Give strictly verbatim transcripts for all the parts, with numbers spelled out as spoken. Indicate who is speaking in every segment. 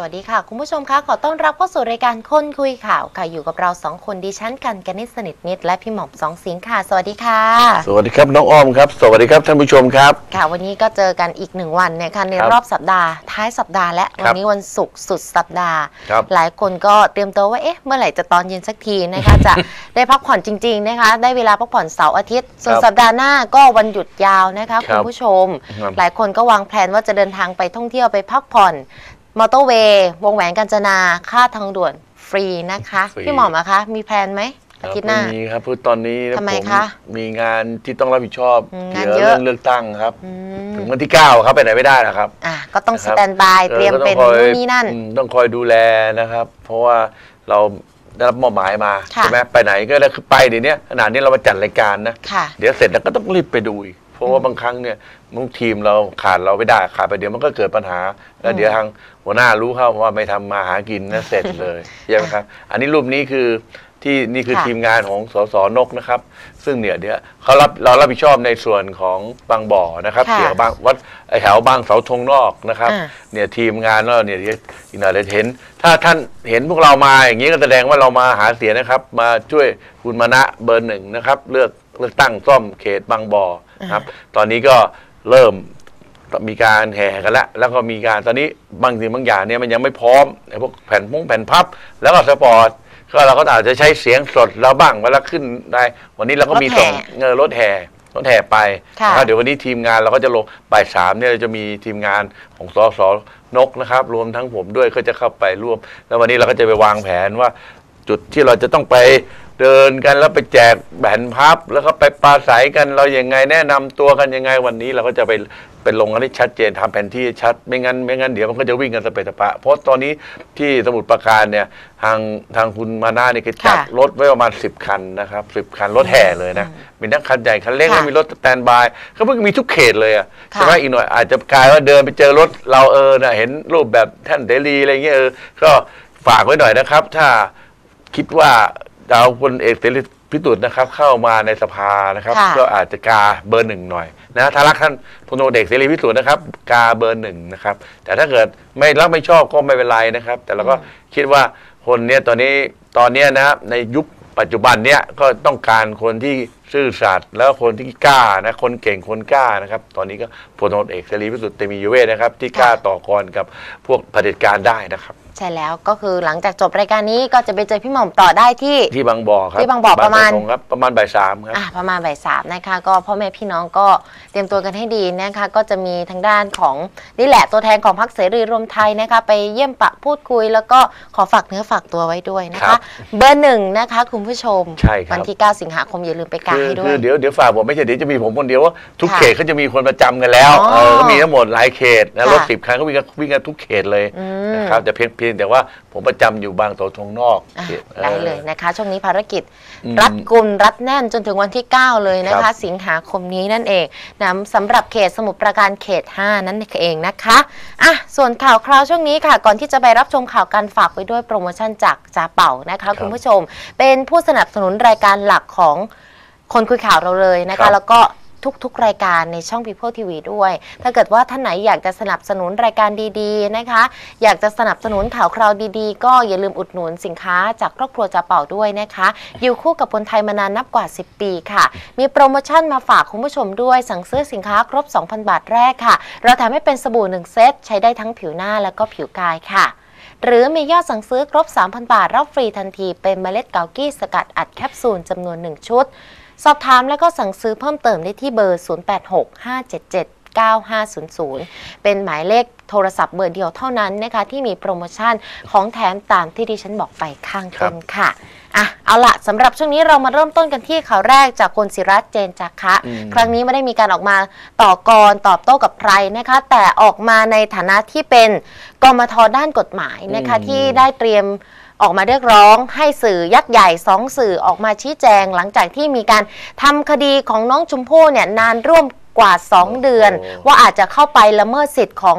Speaker 1: วัสดีค่ะคุณผู้ชมคะขอต้อนรับเข้าสู่รายการคนคุยข่าวค่ะอยู่กับเราสองคนดิฉันกันกนิษฐ์สนิทนิดและพี่หม่อมสองสิงห์ค่ะสวัสดีค่ะ
Speaker 2: สวัสดีครับน้องอ้อมครับสวัสดีครับท่านผู้ชมครับ
Speaker 1: ค่ะวันนี้ก็เจอกันอีกหนึ่งวันนะคะในรอบสัปดาห์ท้ายสัปดาห์และวันนี้วันศุกร์สุดสัปดาห์หลายคนก็เตรียมตัวว่าเอ๊ะเมื่อไหร่จะตอนเย็นสักทีนะคะจะได้พักผ่อนจริงๆนะคะได้เวลาพักผ่อนเสาร์อาทิตย์ส่วนสัปดาห์หน้าก็วันหยุดยาวนะคะคุณผู้ชมหลายคนก็วางแผนว่าจะเดินทางไปท่องเที่ยวไปพักผ่อนมอเตอร์เวย์วงแหวนกาญจนาค่าทางด่วนฟรีนะคะพี่หม่อมอะคะมีแพลนไหมอาทิตย์หน้า
Speaker 2: มีครับเพราะตอนนี้
Speaker 1: ทำไมคะ
Speaker 2: มีงานที่ต้องรับผิดชอบเกี่ยวกับเรื่องเลือกตั้งครับถึงวันที่เก้าครับไปไหนไม่ได้นะครับ
Speaker 1: อ่ะก็ต้องสแตนบายเตรียมเป็นนู่นนี่นั่น
Speaker 2: ต้องคอยดูแลนะครับเพราะว่าเราได้รับมอบหมายมาใช่ไหมไปไหนก็ได้คือไปเดี๋ยวนี้ขนาดนี้เรามาจัดรายการนะเดี๋ยวเสร็จแล้วก็ต้องรีบไปดูอีกเพราะว่าบางครั้งเนี่ยบางทีมเราขาดเราไม่ได้ขาดไปเดี๋ยวมันก็เกิดปัญหาแล้วเดี๋ยวทางหัวหน้ารู้เข้าว่าไม่ทำมาหากินนะเสร็จเลยใช่ไหมครับอันนี้รูปนี้คือที่นี่คือทีมงานของสสนกนะครับซึ่งเนี่ยเดี๋ยวเขารับเรารับผิดชอบในส่วนของบางบ่อนะครับเกี่ยวกับบางวัดแถวบางเสาธงนอกนะครับเนี่ยทีมงานเราเนี่ยอีกหน่อยจะเห็นถ้าท่านเห็นพวกเรามาอย่างนี้ก็แสดงว่าเรามาหาเสียงนะครับมาช่วยคุณมณะเบอร์หนึ่งนะครับเลือกเลือกตั้งซ่อมเขตบางบ่อครับตอนนี้ก็เริ่มมีการแห่กันแล้วแล้วก็มีการตอนนี้บางสิ่งบางอย่างเนี่ยมันยังไม่พร้อมไอ้พวกแผ่นพุ้งแผ่นพับแล้วก็สปอร์ตก็เราก็อาจจะใช้เสียงสดเราบ้างเวลาขึ้นได้วันนี้เราก็มีส่งเงินรถแห่รถแห่ไปนะครับเดี๋ยววันนี้ทีมงานเราก็จะลงบ่ายสามเนี่ยจะมีทีมงานของสสนกนะครับรวมทั้งผมด้วยก็จะเข้าไปร่วมแล้ววันนี้เราก็จะไปวางแผนว่าจุดที่เราจะต้องไปเดินกันแล้วไปแจกแผ่นพับแล้วก็ไปปราศัยกันเราอย่างไงแนะนำตัวกันยังไงวันนี้เราก็จะไปเป็นลงกันให้ชัดเจนทำแผนที่ชัดไม่งั้นไม่งั้นเดี๋ยวมันก็จะวิ่งกันสเปะสปะเพราะตอนนี้ที่สมุทรปราการเนี่ยทางทางคุณมาน่าเนี่ยก็จัดรถไว้ประมาณสิบคันนะครับสิบคันรถแห่เลยนะมีทั้งคันใหญ่คันเล็กแล้วมีรถสแตนบายเขาเพิ่งมีทุกเขตเลยอ่ะใช่ไหมอีกหน่อยอาจจะกลายว่าเดินไปเจอรถเราเออนะเห็นรูปแบบท่านเสรีอะไรเงี้ยเออก็ฝากไว้หน่อยนะครับถ้าคิดว่าดาวพลเอกเสรีพิสุทธิ์นะครับเข้ามาในสภานะครับก็อาจจะกาเบอร์หนึ่งหน่อยนะถ้ารักท่านพลเอกเสรีพิสุทธิ์นะครับกาเบอร์หนึ่งนะครับแต่ถ้าเกิดไม่รักไม่ชอบก็ไม่เป็นไรนะครับแต่เราก็คิดว่าคนเนี้ยตอนนี้ตอนนี้นะในยุคปัจจุบันเนี้ยก็ต้องการคนที่ซื่อสัตย์แล้วคนที่กล้านะคนเก่งคนกล้านะครับตอนนี้ก็พลเอกเสรีพิสุทธิ์เตมียเวทนะครับที่กล้าต่อกรกับพวกเผด็จการได้นะครับ
Speaker 1: ใช่แล้วก็คือหลังจากจบรายการนี้ก็จะไปเจอพี่หม่อมต่อได้ที่
Speaker 2: ที่บางบ่อครับ
Speaker 1: ที่บางบ่อประมาณ
Speaker 2: ครับประมาณบ่ายสามครับ
Speaker 1: อ่าประมาณบ่ายสามนะคะก็พ่อแม่พี่น้องก็เตรียมตัวกันให้ดีนะคะก็จะมีทางด้านของนี่แหละตัวแทนของพรรคเสรีรวมไทยนะคะไปเยี่ยมปะพูดคุยแล้วก็ขอฝากเนื้อฝากตัวไว้ด้วยนะคะเบอร์หนึ่งนะคะคุณผู้ชมวันที่เก้าสิงหาคมอย่าลืมไปกาให้ด้วย
Speaker 2: คือเดี๋ยวเดี๋ยวฝากผมไม่ใช่เดี๋ยวจะมีผมคนเดียวว่าทุกเขตเขาจะมีคนประจำกันแล้วเออมีทั้งหมดหลายเขตนะรถสิบคันก็วิ่งกันวิ่งกันทุกเขตเลยนะครับแต่เพียงเพียงแต่ว่าผมประจำอยู่บางเสาธงนอก
Speaker 1: ได้เลยนะคะช่วงนี้ภารกิจรัดกุมรัดแน่นจนถึงวันที่เก้าเลยนะคะสิงหาคมนี้นั่นเองนะสำหรับเขตสมุทรปราการเขตห้านั่นเองนะคะอ่ะส่วนข่าวคราวช่วงนี้ค่ะก่อนที่จะไปรับชมข่าวการฝากไว้ด้วยโปรโมชั่นจากจ่าเป่านะคะคุณผู้ชมเป็นผู้สนับสนุนรายการหลักของคนคุยข่าวเราเลยนะคะแล้วก็ทุกๆรายการในช่อง People ที วี ด้วยถ้าเกิดว่าท่านไหนอยากจะสนับสนุนรายการดีๆนะคะอยากจะสนับสนุนข่าวคราวดีๆก็อย่าลืมอุดหนุนสินค้าจากครอบครัวจ่าเป่าด้วยนะคะอยู่คู่กับคนไทยมานานนับกว่าสิบปีค่ะมีโปรโมชั่นมาฝากคุณผู้ชมด้วยสั่งซื้อสินค้าครบ สองพัน บาทแรกค่ะเราแถมให้เป็นสบู่หนึ่งเซตใช้ได้ทั้งผิวหน้าแล้วก็ผิวกายค่ะหรือมียอดสั่งซื้อครบ สามพัน บาทรับฟรีทันทีเป็นเมล็ดเกากี้สกัดอัดแคปซูลจำนวนหนึ่งชุดสอบถามและก็สั่งซื้อเพิ่มเติมได้ที่เบอร์ศูนย์ แปด หก ห้า เจ็ด เจ็ด เก้า ห้า ศูนย์ ศูนย์เป็นหมายเลขโทรศัพท์เบอร์เดียวเท่านั้นนะคะที่มีโปรโมชั่นของแถมตามที่ดิฉันบอกไปข้างต้นค่ะอ่ะเอาละสำหรับช่วงนี้เรามาเริ่มต้นกันที่ข่าวแรกจากคุณศิรัตน์เจนจักระครั้งนี้ไม่ได้มีการออกมาต่อกรตอบโต้กับใครนะคะแต่ออกมาในฐานะที่เป็นกมธ.ด้านกฎหมายนะคะที่ได้เตรียมออกมาเรียกร้องให้สื่อยักษ์ใหญ่สองสื่อออกมาชี้แจงหลังจากที่มีการทำคดีของน้องชมพู่เนี่ยนานร่วมกว่าสองเดือนว่าอาจจะเข้าไปละเมิดสิทธิ์ของ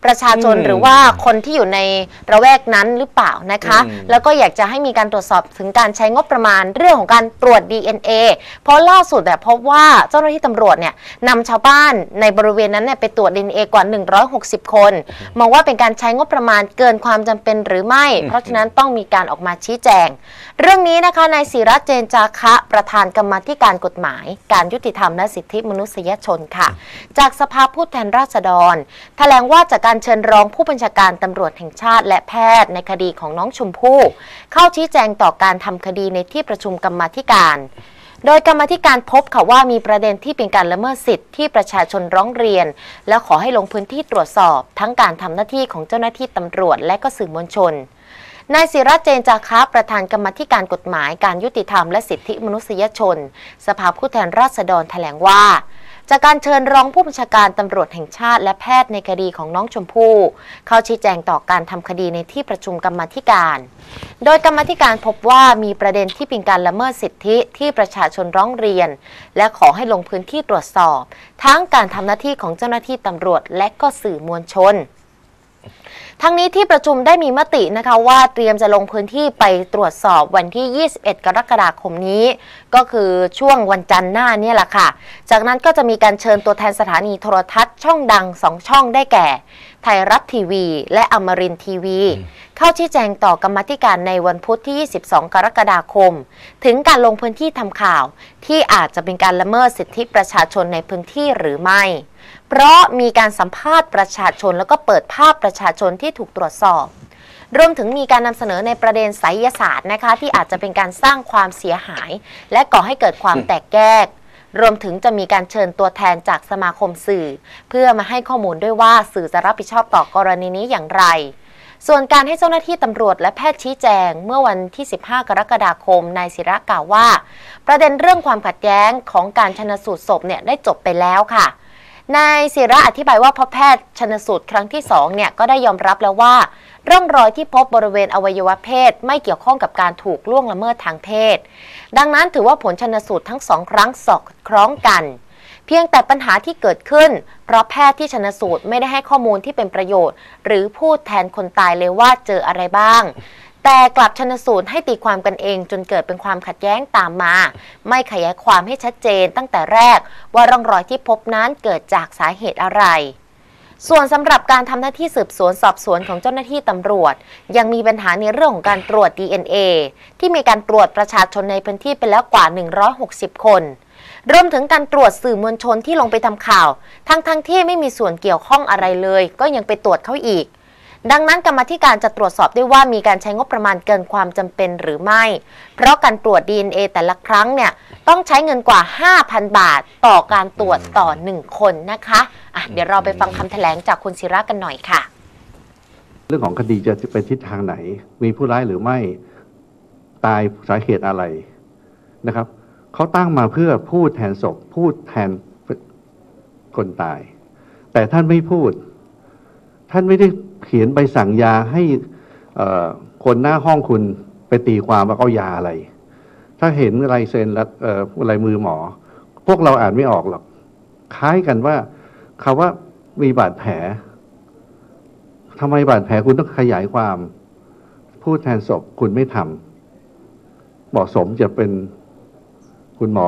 Speaker 1: ประชาชนหรือว่าคนที่อยู่ในระแวกนั้นหรือเปล่านะคะแล้วก็อยากจะให้มีการตรวจสอบถึงการใช้งบประมาณเรื่องของการตรวจ ดี เอ็น เอ เพราะล่าสุดแบบพบว่าเจ้าหน้าที่ตำรวจเนี่ยนำชาวบ้านในบริเวณนั้นเนี่ยไปตรวจ ดี เอ็น เอ กว่าหนึ่งร้อยหกสิบคนมองว่าเป็นการใช้งบประมาณเกินความจำเป็นหรือไม่เพราะฉะนั้นต้องมีการออกมาชี้แจงเรื่องนี้นะคะนายศิระเจนจาคะประธานกรรมาธิการกฎหมายการยุติธรรมและสิทธิมนุษยชนค่ะจากสภาผู้แทนราษฎรแถลงว่าจากการเชิญร้องผู้บัญชาการตำรวจแห่งชาติและแพทย์ในคดีของน้องชมพู่เข้าชี้แจงต่อการทำคดีในที่ประชุมกรรมาธิการโดยกรรมาธิการพบค่ะว่ามีประเด็นที่เป็นการละเมิดสิทธิ์ที่ประชาชนร้องเรียนและขอให้ลงพื้นที่ตรวจสอบทั้งการทำหน้าที่ของเจ้าหน้าที่ตำรวจและก็สื่อมวลชนนายศิระเจนจาคะประธานกรรมาธิการกฎหมายการยุติธรรมและสิทธิมนุษยชนสภาผู้แทนราษฎรแถลงว่าจากการเชิญรองผู้บัญชาการตำรวจแห่งชาติและแพทย์ในคดีของน้องชมพู่เข้าชี้แจงต่อการทำคดีในที่ประชุมกรรมาธิการโดยกรรมาธิการพบว่ามีประเด็นที่เป็นการละเมิดสิทธิที่ประชาชนร้องเรียนและขอให้ลงพื้นที่ตรวจสอบทั้งการทำหน้าที่ของเจ้าหน้าที่ตำรวจและก็สื่อมวลชนทั้งนี้ที่ประชุมได้มีมตินะคะว่าเตรียมจะลงพื้นที่ไปตรวจสอบวันที่ยี่สิบเอ็ดกรกฎาคมนี้ก็คือช่วงวันจันทร์หน้าเนี่ยแหละค่ะจากนั้นก็จะมีการเชิญตัวแทนสถานีโทรทัศน์ช่องดังสองช่องได้แก่ไทยรัฐทีวีและอมรินทร์ทีวีเข้าชี้แจงต่อกรรมาธิการในวันพุธที่ยี่สิบสองกรกฎาคมถึงการลงพื้นที่ทำข่าวที่อาจจะเป็นการละเมิดสิทธิประชาชนในพื้นที่หรือไม่เพราะมีการสัมภาษณ์ประชาชนแล้วก็เปิดภาพประชาชนที่ถูกตรวจสอบรวมถึงมีการนำเสนอในประเด็นไสยศาสตร์นะคะที่อาจจะเป็นการสร้างความเสียหายและก่อให้เกิดความแตกแยกรวมถึงจะมีการเชิญตัวแทนจากสมาคมสื่อเพื่อมาให้ข้อมูลด้วยว่าสื่อจะรับผิดชอบต่อกรณีนี้อย่างไรส่วนการให้เจ้าหน้าที่ตำรวจและแพทย์ชี้แจงเมื่อวันที่สิบห้ากรกฎาคมนายศิระกล่าวว่าประเด็นเรื่องความขัดแย้งของการชันสูตรศพเนี่ยได้จบไปแล้วค่ะนายศิระอธิบายว่าพอแพทย์ชันสูตรครั้งที่สองเนี่ยก็ได้ยอมรับแล้วว่าร่องรอยที่พบบริเวณอวัยวะเพศไม่เกี่ยวข้องกับการถูกล่วงละเมิดทางเพศดังนั้นถือว่าผลชันสูตรทั้งสองครั้งสอดคล้องกันเพียงแต่ปัญหาที่เกิดขึ้นเพราะแพทย์ที่ชันสูตรไม่ได้ให้ข้อมูลที่เป็นประโยชน์หรือพูดแทนคนตายเลยว่าเจออะไรบ้างแต่กลับชันสูตรให้ตีความกันเองจนเกิดเป็นความขัดแย้งตามมาไม่ขยายความให้ชัดเจนตั้งแต่แรกว่าร่องรอยที่พบนั้นเกิดจากสาเหตุอะไรส่วนสำหรับการทำหน้าที่สืบสวนสอบสวนของเจ้าหน้าที่ตำรวจยังมีปัญหาในเรื่องของการตรวจ ดี เอ็น เอ ที่มีการตรวจประชาชนในพื้นที่ไปแล้วกว่าหนึ่งร้อยหกสิบคนรวมถึงการตรวจสื่อมวลชนที่ลงไปทำข่าวทั้งทั้งที่ไม่มีส่วนเกี่ยวข้องอะไรเลยก็ยังไปตรวจเขาอีกดังนั้นกรรมาธิการจะตรวจสอบได้ว่ามีการใช้งบประมาณเกินความจำเป็นหรือไม่เพราะการตรวจ ดี เอ็น เอ แต่ละครั้งเนี่ยต้องใช้เงินกว่า ห้าพัน บาทต่อการตรวจต่อหนึ่งคนนะคะอ่ะเดี๋ยวเราไปฟังคำแถลงจากคุณศิระกันหน่อยค่ะ
Speaker 3: เรื่องของคดีจะไปทิศทางไหนมีผู้ร้ายหรือไม่ตายสาเหตุอะไรนะครับเขาตั้งมาเพื่อพูดแทนศพพูดแทนคนตายแต่ท่านไม่พูดท่านไม่ได้เขียนใบสั่งยาให้คนหน้าห้องคุณไปตีความว่าเอายาอะไรถ้าเห็นลายเซ็นและลายมือหมอพวกเราอ่านไม่ออกหรอกคล้ายกันว่าคำว่ามีบาดแผลทำไมบาดแผลคุณต้องขยายความพูดแทนศพคุณไม่ทำเหมาะสมจะเป็นคุณหมอ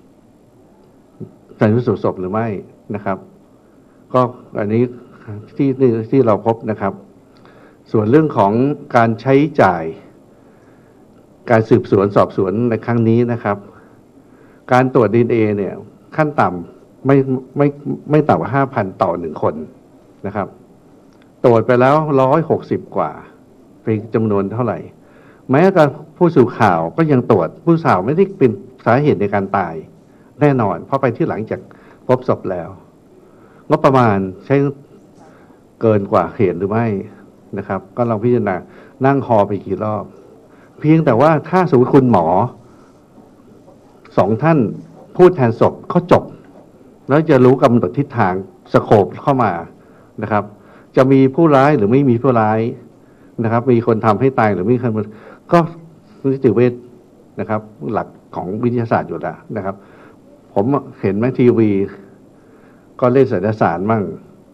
Speaker 3: ชันสูตรศพหรือไม่นะครับก็อันนี้ที่ที่เราพบนะครับส่วนเรื่องของการใช้จ่ายการสืบสวนสอบสวนในครั้งนี้นะครับการตรวจ ดี เอ็น เอ เนี่ยขั้นต่ำไม่ไม่ไม่ต่ำกว่าห้าพันต่อหนึ่งคนนะครับตรวจไปแล้วร้อยหกสิบกว่าเป็นจำนวนเท่าไหร่แม้แต่ผู้สื่อข่าวก็ยังตรวจผู้สื่อข่าวไม่ได้เป็นสาเหตุในการตายแน่นอนเพราะไปที่หลังจากพบศพแล้วงบประมาณใช้เกินกว่าเหตุหรือไม่นะครับก็ลองพิจารณานั่งฮอไปกี่รอบเพียงแต่ว่าถ้าสมมติคุณหมอสองท่านพูดแทนศพเขาจบแล้วจะรู้กำหนดทิศทางสโคปเข้ามานะครับจะมีผู้ร้ายหรือไม่มีผู้ร้ายนะครับมีคนทำให้ตายหรือไม่มีคนก็นิติเวชนะครับหลักของวิทยาศาสตร์อยู่แล้วนะครับผมเห็นไหมทีวีก็เล่นไสยศาสตร์มั่ง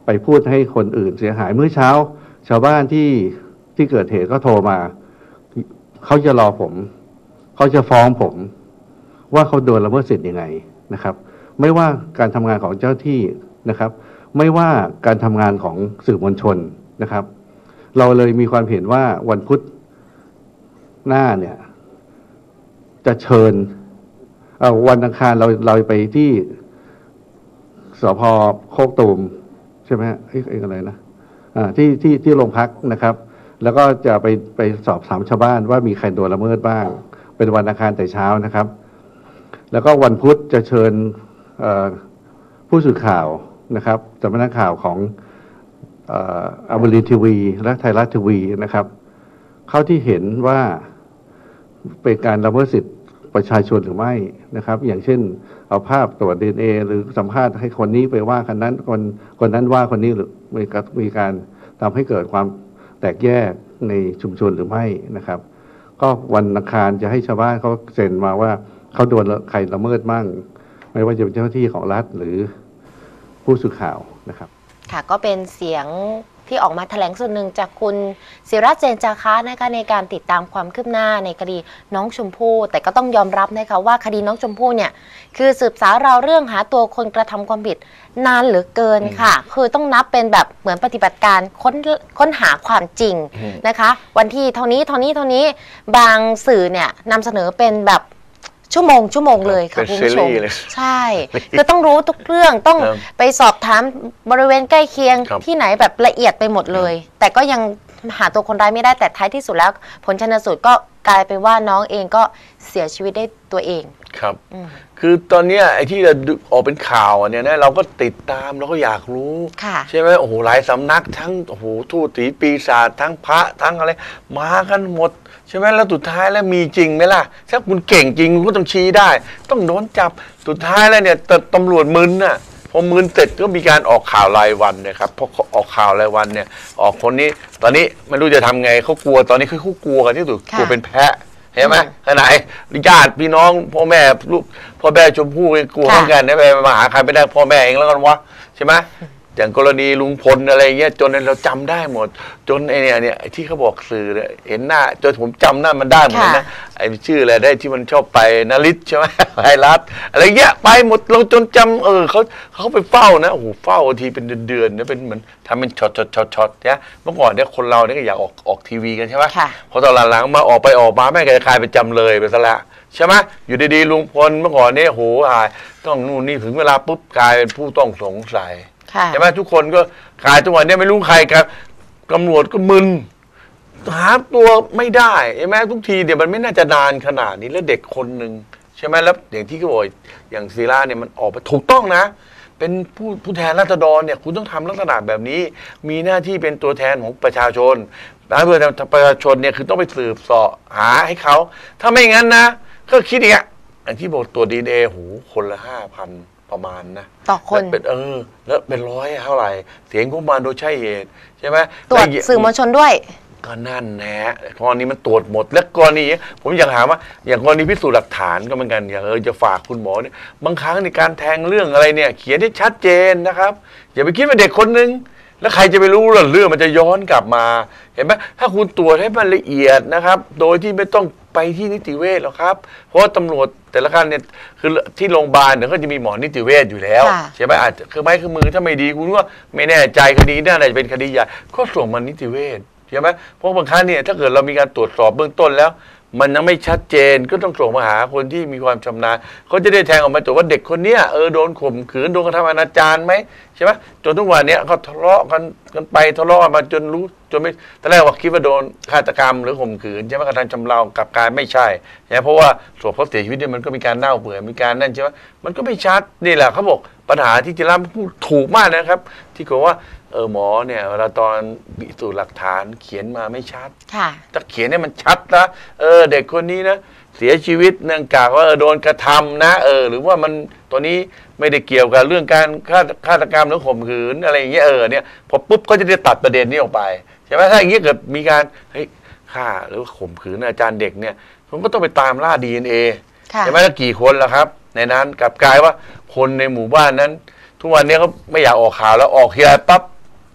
Speaker 3: ไปพูดให้คนอื่นเสียหายเมื่อเช้าชาวบ้านที่ที่เกิดเหตุก็โทรมาเขาจะรอผมเขาจะฟ้องผมว่าเขาโดนละเมิดสิทธิ์ยังไงนะครับไม่ว่าการทำงานของเจ้าที่นะครับไม่ว่าการทำงานของสื่อมวลชนนะครับเราเลยมีความเห็นว่าวันพุธหน้าเนี่ยจะเชิญเอาวันอังคารเราเราไปที่สภ.โคกตูมใช่ไหมฮะเอ้ยอะไรนะอ่าที่ที่ที่โรงพักนะครับแล้วก็จะไปไปสอบถามชาวบ้านว่ามีใครโดนละเมิดบ้างเป็นวันอังคารแต่เช้านะครับแล้วก็วันพุธจะเชิญผู้สื่อข่าวนะครับสำนักข่าวของอมรินทร์ทีวีและไทยรัฐทีวีนะครับเข้าที่เห็นว่าเป็นการละเมิดสิทธิประชาชนหรือไม่นะครับอย่างเช่นเอาภาพตรวจ ดี เอ็น เอ หรือสัมภาษณ์ให้คนนี้ไปว่าคนนั้นคนคนนั้นว่าคนนี้หรือมีการมีการทำให้เกิดความแตกแยกในชุมชนหรือไม่นะครับก็วันอังคารจะให้ชาวบ้านเขาเซ็นมาว่าเขาโดนใครละเมิดมั่งไม่ว่าจะเป็นเจ้าหน้าที่ของรัฐหรือผู้สื่อข่าวนะครับ
Speaker 1: ค่ะก็เป็นเสียงที่ออกมาแถลงส่วนหนึ่งจากคุณศิระเจนจาคะนะคะในการติดตามความคืบหน้าในคดีน้องชมพู่แต่ก็ต้องยอมรับนะคะว่าคดีน้องชมพู่เนี่ยคือสืบสาวเราเรื่องหาตัวคนกระทำความผิดนานเหลือเกินค่ะคือต้องนับเป็นแบบเหมือนปฏิบัติการค้นค้นหาความจริงนะคะวันที่เท่านี้เท่านี้เท่านี้บางสื่อเนี่ยนำเสนอเป็นแบบชั่วโมงชั่วโมงเลยค่ะคุณผู้ชมใช่คือต้องรู้ทุกเรื่องต้องไปสอบถามบริเวณใกล้เคียงที่ไหนแบบละเอียดไปหมดเลยแต่ก็ยังหาตัวคนร้ายไม่ได้แต่ท้ายที่สุดแล้วผลชันสูตรก็กลายเป็นว่าน้องเองก็เสียชีวิตได้ตัวเอง
Speaker 2: ครับคือตอนนี้ไอ้ที่เราออกเป็นข่าวเนี่ยนะเราก็ติดตามเราก็อยากรู้ใช่ไหมโอ้โหหลายสำนักทั้งโอ้โหทูตผีปีศาจทั้งพระทั้งอะไรมากันหมดใช่ไหมแล้วสุดท้ายแล้วมีจริงไหมล่ะถ้าคุณเก่งจริงคุณก็ต้องชี้ได้ต้องโดนจับสุดท้ายแล้วเนี่ยตำรวจมึนน่ะพอมึนเสร็จก็มีการออกข่าวรายวันนะครับพอออกข่าวรายวันเนี่ยออกคนนี้ตอนนี้ไม่รู้จะทำไงเขากลัวตอนนี้คือเขากลัวกันที่สุดกลัวเป็นแพะเห็นไหมขนาดญาติพี่น้องพ่อแม่ลูกพ่อแม่ชมพู่กลัวเหมือนกันนะไปมาหาใครไม่ได้พ่อแม่เองแล้วกันวะใช่ไหมอย่างกรณีลุงพลอะไรเงี้ยจนเราจำได้หมดจนไอเนี่ยเนี่ยที่เขาบอกสื่อเห็นหน้าจนผมจำหน้ามันได้หมดนะไอชื่ออะไรได้ที่มันชอบไปนฤทธิ์ใช่ไหมไอรัฐอะไรเงี้ยไปหมดเราจนจำเออเขาเขาไปเฝ้านะโอ้โหเฝ้าทีเป็นเดือนๆเนี่ยเป็นเหมือนทำเป็นช็อตช็อตช็อตช็อตเนี่ยเมื่อก่อนเนี่ยคนเราเนี่ยก็อยากออกออกทีวีกันใช่ไหมพอตอนหลังๆมาออกไปออกมาแม่งจะกลายเป็นจำเลยไปซะแล้วใช่ไหมอยู่ดีๆลุงพลเมื่อก่อนเนี่ยโหหายต้องนู่นนี่ถึงเวลาปุ๊บกลายเป็นผู้ต้องสงสัยใช่ไหมทุกคนก็กลายจังหวะนี้ไม่รู้ใครครับตำรวจก็มึนหาตัวไม่ได้ใช่ไหมทุกทีเดี๋ยวมันไม่น่าจะนานขนาดนี้แล้วเด็กคนหนึ่งใช่ไหมแล้วอย่างที่เขาบอกอย่างศิลาเนี่ยมันออกไปถูกต้องนะเป็นผู้ผู้แทนราษฎรเนี่ยคุณต้องทำลักษณะแบบนี้มีหน้าที่เป็นตัวแทนของประชาชนแล้วเพื่อประชาชนเนี่ยคือต้องไปสืบเสาะหาให้เขาถ้าไม่งั้นนะก็คิดอย่างเงี้ยอย่างที่บอกตัวดีเอหูคนละห้าพันประมาณนะ
Speaker 1: ต่อคน
Speaker 2: เป็นเออแล้วเป็นร้อยเท่าไหร่เสียงของมันโดยใช่เหตุใช่ไหม
Speaker 1: ตรวจสื่อมวลชนด้วย
Speaker 2: ก็นั่นแนะกรณีมันตรวจหมดและกรณีผมอยากถามว่าอย่างกรณีพิสูจน์หลักฐานก็เหมือนกันอย่างเออจะฝากคุณหมอเนี่ยบางครั้งในการแทงเรื่องอะไรเนี่ยเขียนได้ชัดเจนนะครับอย่าไปคิดว่าเด็กคนนึงแล้วใครจะไปรู้ล่ะเรื่องมันจะย้อนกลับมาเห็นไหมถ้าคุณตรวจให้มันละเอียดนะครับโดยที่ไม่ต้องไปที่นิติเวชหรอกครับเพราะตำรวจแต่ละขั้นเนี่ยคือที่โรงพยาบาลเนี่ยก็จะมีหมอนิติเวชอยู่แล้วใช่ไหมอาจจะคือไม้คือมือถ้าไม่ดีคุณว่าไม่แน่ใจคดีน่าจะเป็นคดีใหญ่ก็ส่งมานิติเวชใช่ไหมเพราะบางครั้งเนี่ยถ้าเกิดเรามีการตรวจสอบเบื้องต้นแล้วมันยังไม่ชัดเจนก็ต้องส่งมาหาคนที่มีความชำนาญเขาจะได้แทงออกมาตัวว่าเด็กคนเนี้ยเออโดนข่มขืนโดนกระทำอนาจารไหมใช่ไหมจนทุกวันนี้เขาทะเลาะกันกันไปทะเลาะกันมาจนรู้จนไม่ตอนแรกว่าคิดว่าโดนฆาตกรรมหรือข่มขืนใช่ไหมกระทำชำเรากับการไม่ใช่ใช่เพราะว่าศพเขาเสียชีวิตเนี่ยมันก็มีการเน่าเปื่อยมีการนั่นใช่ไหมมันก็ไม่ชัดนี่แหละเขาบอกปัญหาที่จะรับพูดถูกมากนะครับที่เขาว่าเออหมอเนี่ยเวลาตอนพิสูจน์หลักฐานเขียนมาไม่ชัดถ้าเขียนเนี่ยมันชัดนะเออเด็กคนนี้นะเสียชีวิตเนื่องจากว่าโดนกระทำนะเออหรือว่ามันตัวนี้ไม่ได้เกี่ยวกับเรื่องการฆาตกรรมหรือข่มขืนอะไรอย่างเงี้ยเออเนี่ยพอปุ๊บก็จะได้ตัดประเด็นนี้ออกไปใช่ไหมถ้าอย่างเงี้ยเกิดมีการเฮ้ยฆ่าหรือข่มขืนอาจารย์เด็กเนี่ยผมก็ต้องไปตามล่า ดี เอ็น เอ ใช่ไหมแล้วกี่คนล่ะครับในนั้นกลับกลายว่าคนในหมู่บ้านนั้นทุกวันนี้เขาไม่อยากออกข่าวแล้วออกทีไรปั๊บ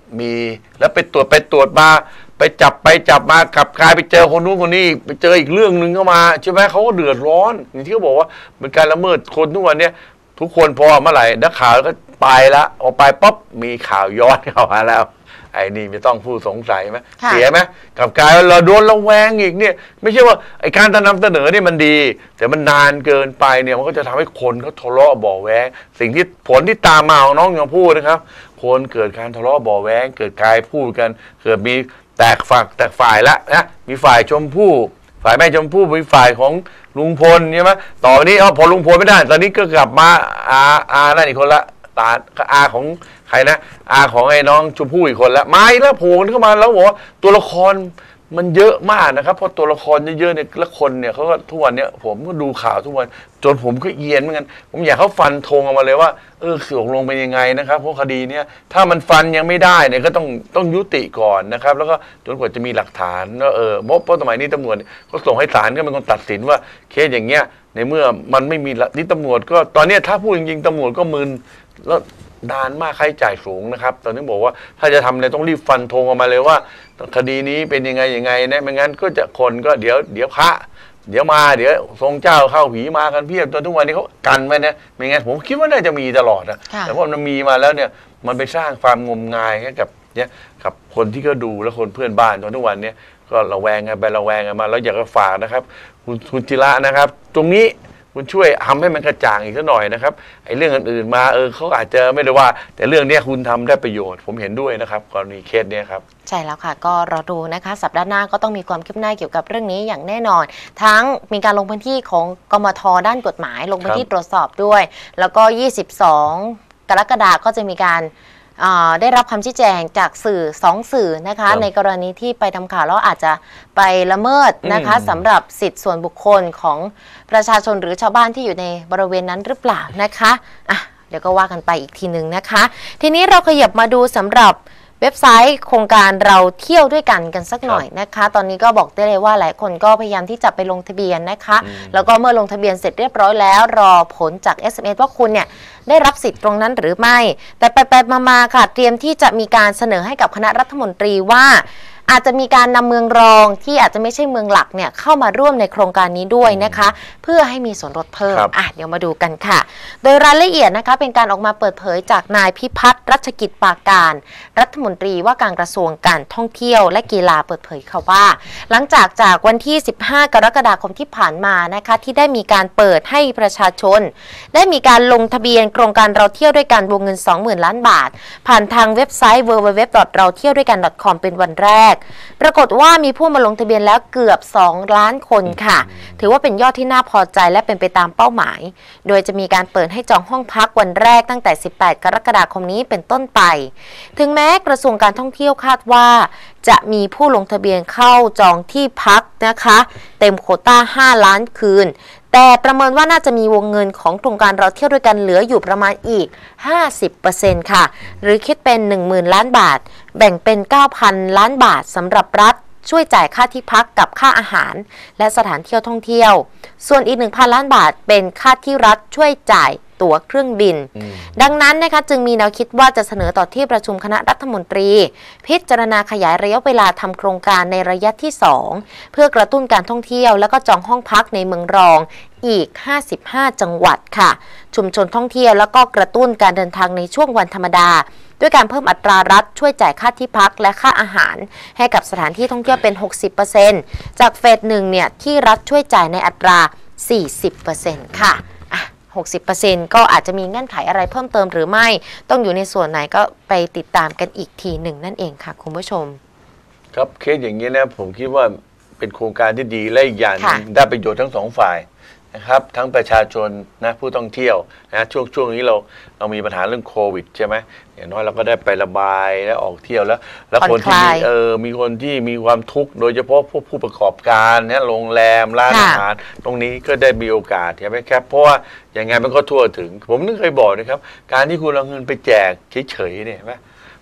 Speaker 2: มีแล้วไปตรวจไปตรวจมาไปจับไปจับมากลับกลายไปเจอคนนู้นคนนี้ไปเจออีกเรื่องหนึ่งเข้ามาใช่ไหมเขาก็เดือดร้อนอย่างที่เขาบอกว่าเป็นการละเมิดคนทุกวันเนี้ยทุกคนพอเมื่อไหร่นักข่าวก็ไปละออกไปป๊อปมีข่าวย้อนเข้ามาแล้วไอ้นี่ไม่ต้องผู้สงสัยไหมเสียไหมกับกลายเราโดนระแวงอีกเนี่ยไม่ใช่ว่าไอ้การนำเสนอเนี่ยมันดี แต่มันนานเกินไปเนี่ยมันก็จะทำให้คนเขาทะเลาะเบาะแว้งสิ่งที่ผลที่ตามมาของน้องยังพูดนะครับคนเกิดการทะเลาะเบาะแว้งเกิดการพูดกันเกิดมีแตกฝักแตกฝ่ายละนะมีฝ่ายชมพู่ฝ่ายแม่ชมพู่มีฝ่ายของลุงพลใช่ไหมต่อไปนี้เอาพอลุงพลไม่ได้ตอนนี้ก็กลับมาอาอานั่นอีกคนละตาอาของใครนะอาของไอ้น้องชมพู่อีกคนละมาอีกแล้วโผล่เข้ามาแล้วบอกว่าตัวละครมันเยอะมากนะครับเพราะตัวละครเยอะๆเนี่ยและคนเนี่ยเขาก็ทุกวันเนี่ยผมก็ดูข่าวทุกวันจนผมก็เอียนเหมือนกันผมอยากเขาฟันธงออกมาเลยว่าเออตกลงเป็นยังไงนะครับเพราะคดีเนี้ยถ้ามันฟันยังไม่ได้เนี่ยก็ต้องต้องยุติก่อนนะครับแล้วก็จนกว่าจะมีหลักฐานว่าเออเพราะสมัยนี้ตำรวจก็ส่งให้ศาลก็เป็นคนตัดสินว่าเคสอย่างเงี้ยในเมื่อมันไม่มีนี่ตำรวจก็ตอนนี้ถ้าพูดจริงๆตำรวจก็มึนแล้วนานมากค่าใช้จ่ายสูงนะครับตอนนี้บอกว่าถ้าจะทำเนี่ยต้องรีบฟันธงออกมาเลยว่าคดีนี้เป็นยังไงยังไงนะไม่งั้นก็จะคนก็เดี๋ยวเดี๋ยวพระเดี๋ยวมาเดี๋ยวทรงเจ้าเข้าผีมากันเพียบจนทุกวันนี้เขากันไว้นะไม่งั้นผมคิดว่าน่าจะมีตลอดนะแต่พอมันมีมาแล้วเนี่ยมันไปสร้างความงมงายให้กับเนี่ยกับคนที่ก็ดูและคนเพื่อนบ้านจนทุกวันนี้ก็ระแวงกันไประแวงกันมาแล้วอยากจะฝากนะครับคุณคุณจิระนะครับตรงนี้คุณช่วยทำให้มันกระจ่างอีกสักหน่อยนะครับไอ้เรื่องอื่นๆมาเออเขาอาจจะไม่ได้ว่าแต่เรื่องนี้คุณทำได้ประโยชน์ผมเห็นด้วยนะครับกรณีเคสนี้ครับ
Speaker 1: ใช่แล้วค่ะก็รอดูนะคะสัปดาห์หน้าก็ต้องมีความคืบหน้าเกี่ยวกับเรื่องนี้อย่างแน่นอนทั้งมีการลงพื้นที่ของกมท.ด้านกฎหมายลงพื้นที่ตรวจสอบด้วยแล้วก็ยี่สิบสองกรกฎาคมก็จะมีการได้รับคำชี้แจงจากสื่อสองสื่อนะคะในกรณีที่ไปทำข่าวแล้วอาจจะไปละเมิดนะคะสำหรับสิทธิส่วนบุคคลของประชาชนหรือชาวบ้านที่อยู่ในบริเวณนั้นหรือเปล่านะคะอ่ะเดี๋ยวก็ว่ากันไปอีกทีหนึ่งนะคะทีนี้เราขยับมาดูสำหรับเว็บไซต์โครงการเราเที่ยวด้วยกันกันสักหน่อยนะคะตอนนี้ก็บอกได้เลยว่าหลายคนก็พยายามที่จะไปลงทะเบียนนะคะแล้วก็เมื่อลงทะเบียนเสร็จเรียบร้อยแล้วรอผลจาก เอส เอ็ม เอส ว่าคุณเนี่ยได้รับสิทธิ์ตรงนั้นหรือไม่แต่ไปๆมาๆค่ะเตรียมที่จะมีการเสนอให้กับคณะรัฐมนตรีว่าอาจจะมีการนำเมืองรองที่อาจจะไม่ใช่เมืองหลักเนี่ยเข้ามาร่วมในโครงการนี้ด้วยนะคะเพื่อให้มีส่วนลดเพิ่มอ่ะเดี๋ยวมาดูกันค่ะโดยรายละเอียดนะคะเป็นการออกมาเปิดเผยจากนายพิพัฒน์รัชกิจปาการรัฐมนตรีว่าการกระทรวงการท่องเที่ยวและกีฬาเปิดเผยค่ะว่าหลังจากจากวันที่สิบห้ากรกฎาคมที่ผ่านมานะคะที่ได้มีการเปิดให้ประชาชนได้มีการลงทะเบียนโครงการเราเที่ยวด้วยกันวงเงิน สองหมื่น ล้านบาทผ่านทางเว็บไซต์ ดับเบิลยู ดับเบิลยู ดับเบิลยู ดอท เราเที่ยวด้วยกัน ดอท คอม เป็นวันแรกปรากฏว่ามีผู้มาลงทะเบียนแล้วเกือบสองล้านคนค่ะถือว่าเป็นยอดที่น่าพอใจและเป็นไปตามเป้าหมายโดยจะมีการเปิดให้จองห้องพักวันแรกตั้งแต่สิบแปดกรกฎาคมนี้เป็นต้นไปถึงแม้กระทรวงการท่องเที่ยวคาดว่าจะมีผู้ลงทะเบียนเข้าจองที่พักนะคะเต็มโควต้าห้าล้านคืนแต่ประเมินว่าน่าจะมีวงเงินของโครงการเราเที่ยวด้วยกันเหลืออยู่ประมาณอีก ห้าสิบเปอร์เซ็นต์ ค่ะหรือคิดเป็น หนึ่งหมื่น ล้านบาทแบ่งเป็น เก้าพัน ล้านบาทสำหรับรัฐช่วยจ่ายค่าที่พักกับค่าอาหารและสถานเที่ยวท่องเที่ยวส่วนอีก หนึ่งพัน ล้านบาทเป็นค่าที่รัฐช่วยจ่ายตั๋วเครื่องบินดังนั้นนะคะจึงมีแนวคิดว่าจะเสนอต่อที่ประชุมคณะรัฐมนตรีพิจารณาขยายระยะเวลาทำโครงการในระยะที่สองเพื่อกระตุ้นการท่องเที่ยวและก็จองห้องพักในเมืองรองอีกห้าสิบห้าจังหวัดค่ะชุมชนท่องเที่ยวแล้วก็กระตุ้นการเดินทางในช่วงวันธรรมดาด้วยการเพิ่มอัตรารัฐช่วยจ่ายค่าที่พักและค่าอาหารให้กับสถานที่ท่องเที่ยวเป็น หกสิบเปอร์เซ็นต์ จากเฟสหนึ่งเนี่ยที่รัฐช่วยจ่ายในอัตรา สี่สิบเปอร์เซ็นต์ ค่ะอ่ะ หกสิบเปอร์เซ็นต์ ก็อาจจะมีเงื่อนไขอะไรเพิ่มเติมหรือไม่ต้องอยู่ในส่วนไหนก็ไปติดตามกันอีกทีหนึ่งนั่นเองค่ะคุณผู้ชม
Speaker 2: ครับเคสอย่างนี้นะผมคิดว่าเป็นโครงการที่ดีและอีกอย่างนึงได้ประโยชน์ทั้งสองฝ่ายนะครับทั้งประชาชนนะผู้ท่องเที่ยวนะช่วงช่วงนี้เราเรามีปัญหาเรื่องโควิดใช่ไหมอย่างน้อยเราก็ได้ไประบายและออกเที่ยวแล้วแล้วคนที่มีเออมีคนที่มีความทุกข์โดยเฉพาะพวกผู้ประกอบการเนี่ยโรงแรมร้านอาหารตรงนี้ก็ได้มีโอกาสใช่ไหมครับเพราะว่าอย่างไงมันก็ทั่วถึงผมนึกเคยบอกนะครับการที่คุณเอาเงินไปแจกเฉยๆเนี่ยไหม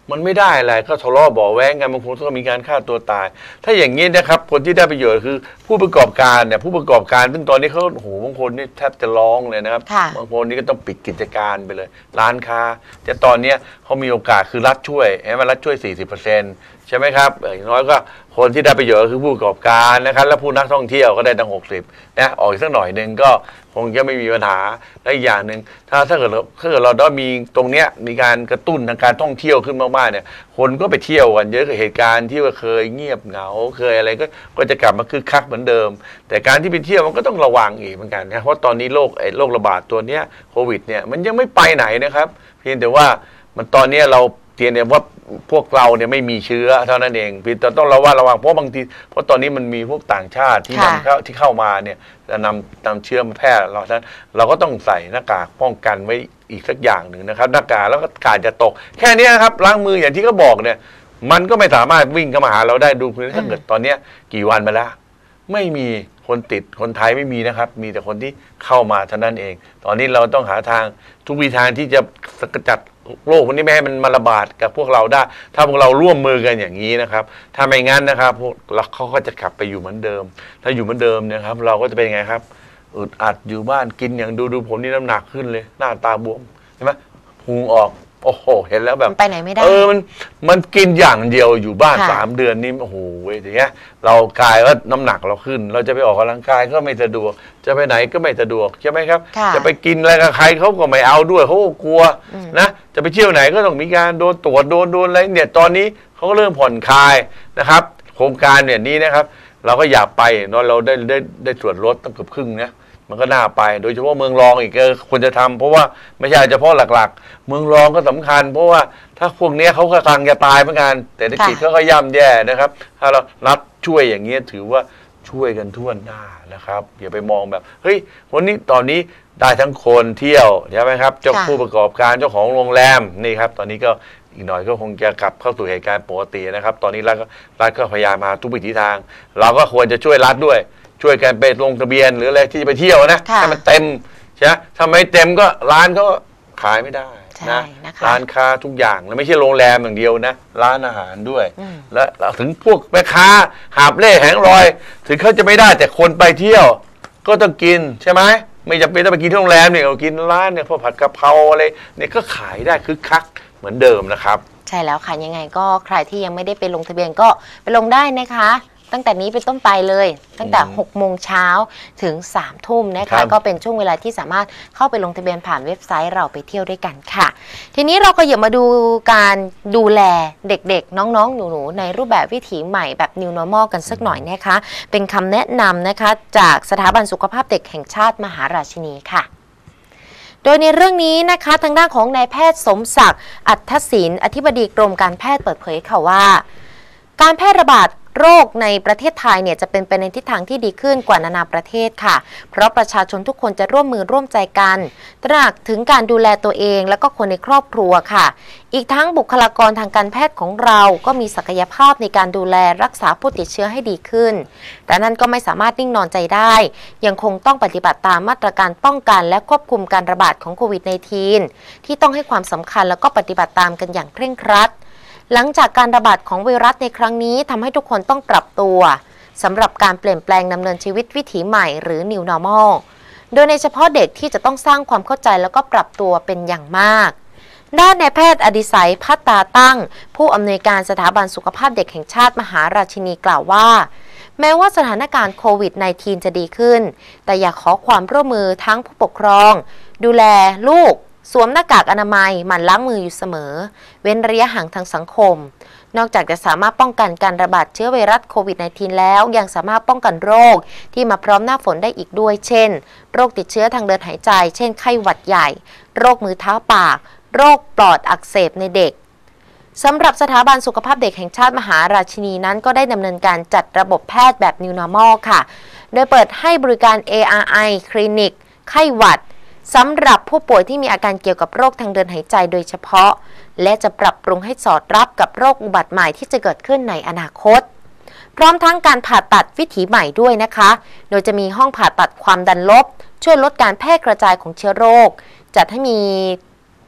Speaker 2: มันไม่ได้อะไรก็ทะเลาะเบาะแว้งกันบางคนก็มีการฆ่าตัวตายถ้าอย่างนี้นะครับคนที่ได้ประโยชน์คือผู้ประกอบการเนี่ยผู้ประกอบการซึ่งตอนนี้เขาโอ้โหบางคนนี่แทบจะร้องเลยนะครับบางคนนี่ก็ต้องปิดกิจการไปเลยร้านค้าแต่ตอนนี้เขามีโอกาสคือรัฐช่วยให้มันรัฐช่วย สี่สิบเปอร์เซ็นต์ ใช่ไหมครับอย่างน้อยก็คนที่ได้ประโยชน์คือผู้ประกอบการนะครับและผู้นักท่องเที่ยวก็ได้ตั้งหกสิบนะออกอีกสักหน่อยหนึ่งก็คงจะไม่มีปัญหาและอีกอย่างหนึ่งถ้าถ้าเกิดเราถ้าเกิดเราได้มีตรงเนี้ยมีการกระตุ้นทางการท่องเที่ยวขึ้นมากๆเนี่ยคนก็ไปเที่ยวกันเยอะกับเหตุการณ์ที่ว่าเคยเงียบเหงาเคยอะไรก็ก็จะกลับมาคึกคักเหมือนเดิมแต่การที่ไปเที่ยวมันก็ต้องระวังอีกเหมือนกันนะเพราะตอนนี้โรคไอ้โรคระบาดตัวเนี้ยโควิดเนี่ยมันยังไม่ไปไหนนะครับเพียงแต่ว่ามันตอนนี้เราเพียงแต่ว่าพวกเราเนี่ยไม่มีเชื้อเท่านั้นเองพี่ต้องระวังระวังเพราะบางทีเพราะตอนนี้มันมีพวกต่างชาติที่นำเข้าที่เข้ามาเนี่ยจะนำนำเชื้อมาแพร่เราฉะนั้นเราก็ต้องใส่หน้ากากป้องกันไว้อีกสักอย่างหนึ่งนะครับหน้ากากแล้วก็กาดจะตกแค่นี้ครับล้างมืออย่างที่เขาบอกเนี่ยมันก็ไม่สามารถวิ่งเข้ามาหาเราได้ดูถ้าเกิดตอนนี้กี่วันมาแล้วไม่มีคนติดคนไทยไม่มีนะครับมีแต่คนที่เข้ามาเท่านั้นเองตอนนี้เราต้องหาทางทุกวิธีทางที่จะสกัดโรคนี้ไม่ให้มันมาระบาดกับพวกเราได้ถ้าพวกเราร่วมมือกันอย่างนี้นะครับถ้าไม่งั้นนะครับพวกเราเขาก็จะกลับไปอยู่เหมือนเดิมถ้าอยู่เหมือนเดิมเนี่ยครับเราก็จะเป็นยังไงครับอึดอัดอยู่บ้านกินอย่างดูดูผมนี่น้ำหนักขึ้นเลยหน้าตาบวมใช่ไหมพุงออกโอ้โหเห็นแล้วแบบ
Speaker 1: ไปไหนไม่ได้
Speaker 2: เออมันมันกินอย่างเดียวอยู่บ้านสามเดือนนี่โอ้โหอย่างเงี้ยเรากลายว่าน้ำหนักเราขึ้นเราจะไปออกกำลังกายก็ไม่สะดวกจะไปไหนก็ไม่สะดวกใช่ไหมครับจะไปกินอะไรกับใครเขาก็ไม่เอาด้วยเขาก็กลัวนะจะไปเที่ยวไหนก็ต้องมีการโดนตรวจโดนโดนอะไรเนี่ยตอนนี้เขาก็เริ่มผ่อนคลายนะครับโครงการเนี่ยนี้นะครับเราก็อยากไปเนาะเราได้ได้ได้ส่วนลดตั้งเกือบครึ่งนะมันก็น่าไปโดยเฉพาะเมืองรองอีกก็ควรจะทำเพราะว่าไม่ใช่เฉพาะหลักๆเมืองรองก็สำคัญเพราะว่าถ้าพวกนี้เขาก็กำลังจะตายเหมือนกันแต่เศรษฐกิจเขาก็ย่ำแย่นะครับถ้าเรารัฐช่วยอย่างเงี้ยถือว่าช่วยกันทั่วหน้านะครับอย่าไปมองแบบเฮ้ยวันนี้ตอนนี้ได้ทั้งคนเที่ยวใช่ไหมครับเจ้าผู้ประกอบการเจ้าของโรงแรมนี่ครับตอนนี้ก็อีกหน่อยก็คงจะกลับเข้าสู่เหตุการณ์ปกตินะครับตอนนี้รัฐก็รัฐก็พยายามมาทุกวิถีทางเราก็ควรจะช่วยรัฐด้วยช่วยกันไปลงทะเบียนหรืออะไรที่จะไปเที่ยวนะให้มันเต็มใช่ไหมถ้าไม่เต็มก็ร้านก็ขายไม่ได้นะร้านค้าทุกอย่างแล้วไม่ใช่โรงแรมอย่างเดียวนะร้านอาหารด้วยและถึงพวกแม่ค้าหาบเล่แหงลอยถึงเขาจะไม่ได้แต่คนไปเที่ยวก็ต้องกินใช่ไหมไม่จำเป็นต้องไปกินที่โรงแรมเนี่ยเรากินร้านเนี่ยพวกผัดกะเพราอะไรเนี่ยก็ขายได้คึกคักเหมือนเดิมนะครับ
Speaker 1: ใช่แล้วค่ะยังไงก็ใครที่ยังไม่ได้ไปลงทะเบียนก็ไปลงได้นะคะตั้งแต่นี้เป็นต้นไปเลยตั้งแต่หกโมงเช้าถึงสามทุ่มนะคะก็เป็นช่วงเวลาที่สามารถเข้าไปลงทะเบียนผ่านเว็บไซต์เราไปเที่ยวด้วยกันค่ะทีนี้เราก็อย่ามาดูการดูแลเด็กๆน้องๆหนูๆในรูปแบบวิถีใหม่แบบ New Normal กันสักหน่อยนะคะเป็นคำแนะนำนะคะจากสถาบันสุขภาพเด็กแห่งชาติมหาราชินีค่ะโดยในเรื่องนี้นะคะทางด้านของนายแพทย์สมศักดิ์อัฏฐศิลป์อธิบดีกรมการแพทย์เปิดเผยค่ะว่าการแพร่ระบาดโรคในประเทศไทยเนี่ยจะเป็นไปในทิศทางที่ดีขึ้นกว่านานาประเทศค่ะเพราะประชาชนทุกคนจะร่วมมือร่วมใจกันตระหนักถึงการดูแลตัวเองและก็คนในครอบครัวค่ะอีกทั้งบุคลากรทางการแพทย์ของเราก็มีศักยภาพในการดูแลรักษาผู้ติดเชื้อให้ดีขึ้นแต่นั่นก็ไม่สามารถนิ่งนอนใจได้ยังคงต้องปฏิบัติตามมาตรการป้องกันและควบคุมการระบาดของโควิด สิบเก้า ที่ต้องให้ความสำคัญแล้วก็ปฏิบัติตามกันอย่างเคร่งครัดหลังจากการระบาดของไวรัสในครั้งนี้ทำให้ทุกคนต้องปรับตัวสำหรับการเปลี่ยนแปลงดำเนินชีวิตวิถีใหม่หรือ New Normal โดยในเฉพาะเด็กที่จะต้องสร้างความเข้าใจแล้วก็ปรับตัวเป็นอย่างมากด้านนายแพทย์อดิศัยพัตตาตั้งผู้อำนวยการสถาบันสุขภาพเด็กแห่งชาติมหาราชินีกล่าวว่าแม้ว่าสถานการณ์โควิด สิบเก้า จะดีขึ้นแต่อยากขอความร่วมมือทั้งผู้ปกครองดูแลลูกสวมหน้ากากอนามัยหมั่นล้างมืออยู่เสมอเว้นระยะห่างทางสังคมนอกจากจะสามารถป้องกันการระบาดเชื้อไวรัสโควิด สิบเก้า แล้วยังสามารถป้องกันโรคที่มาพร้อมหน้าฝนได้อีกด้วยเช่นโรคติดเชื้อทางเดินหายใจเช่นไข้หวัดใหญ่โรคมือเท้าปากโรคปอดอักเสบในเด็กสำหรับสถาบันสุขภาพเด็กแห่งชาติมหาราชินีนั้นก็ได้ดำเนินการจัดระบบแพทย์แบบ New Normal ค่ะโดยเปิดให้บริการ เอ อาร์ ไอ คลินิกไข้หวัดสำหรับผู้ป่วยที่มีอาการเกี่ยวกับโรคทางเดินหายใจโดยเฉพาะและจะปรับปรุงให้สอดรับกับโรคอุบัติใหม่ที่จะเกิดขึ้นในอนาคตพร้อมทั้งการผ่าตัดวิถีใหม่ด้วยนะคะโดยจะมีห้องผ่าตัดความดันลบช่วยลดการแพร่กระจายของเชื้อโรคจัดให้มี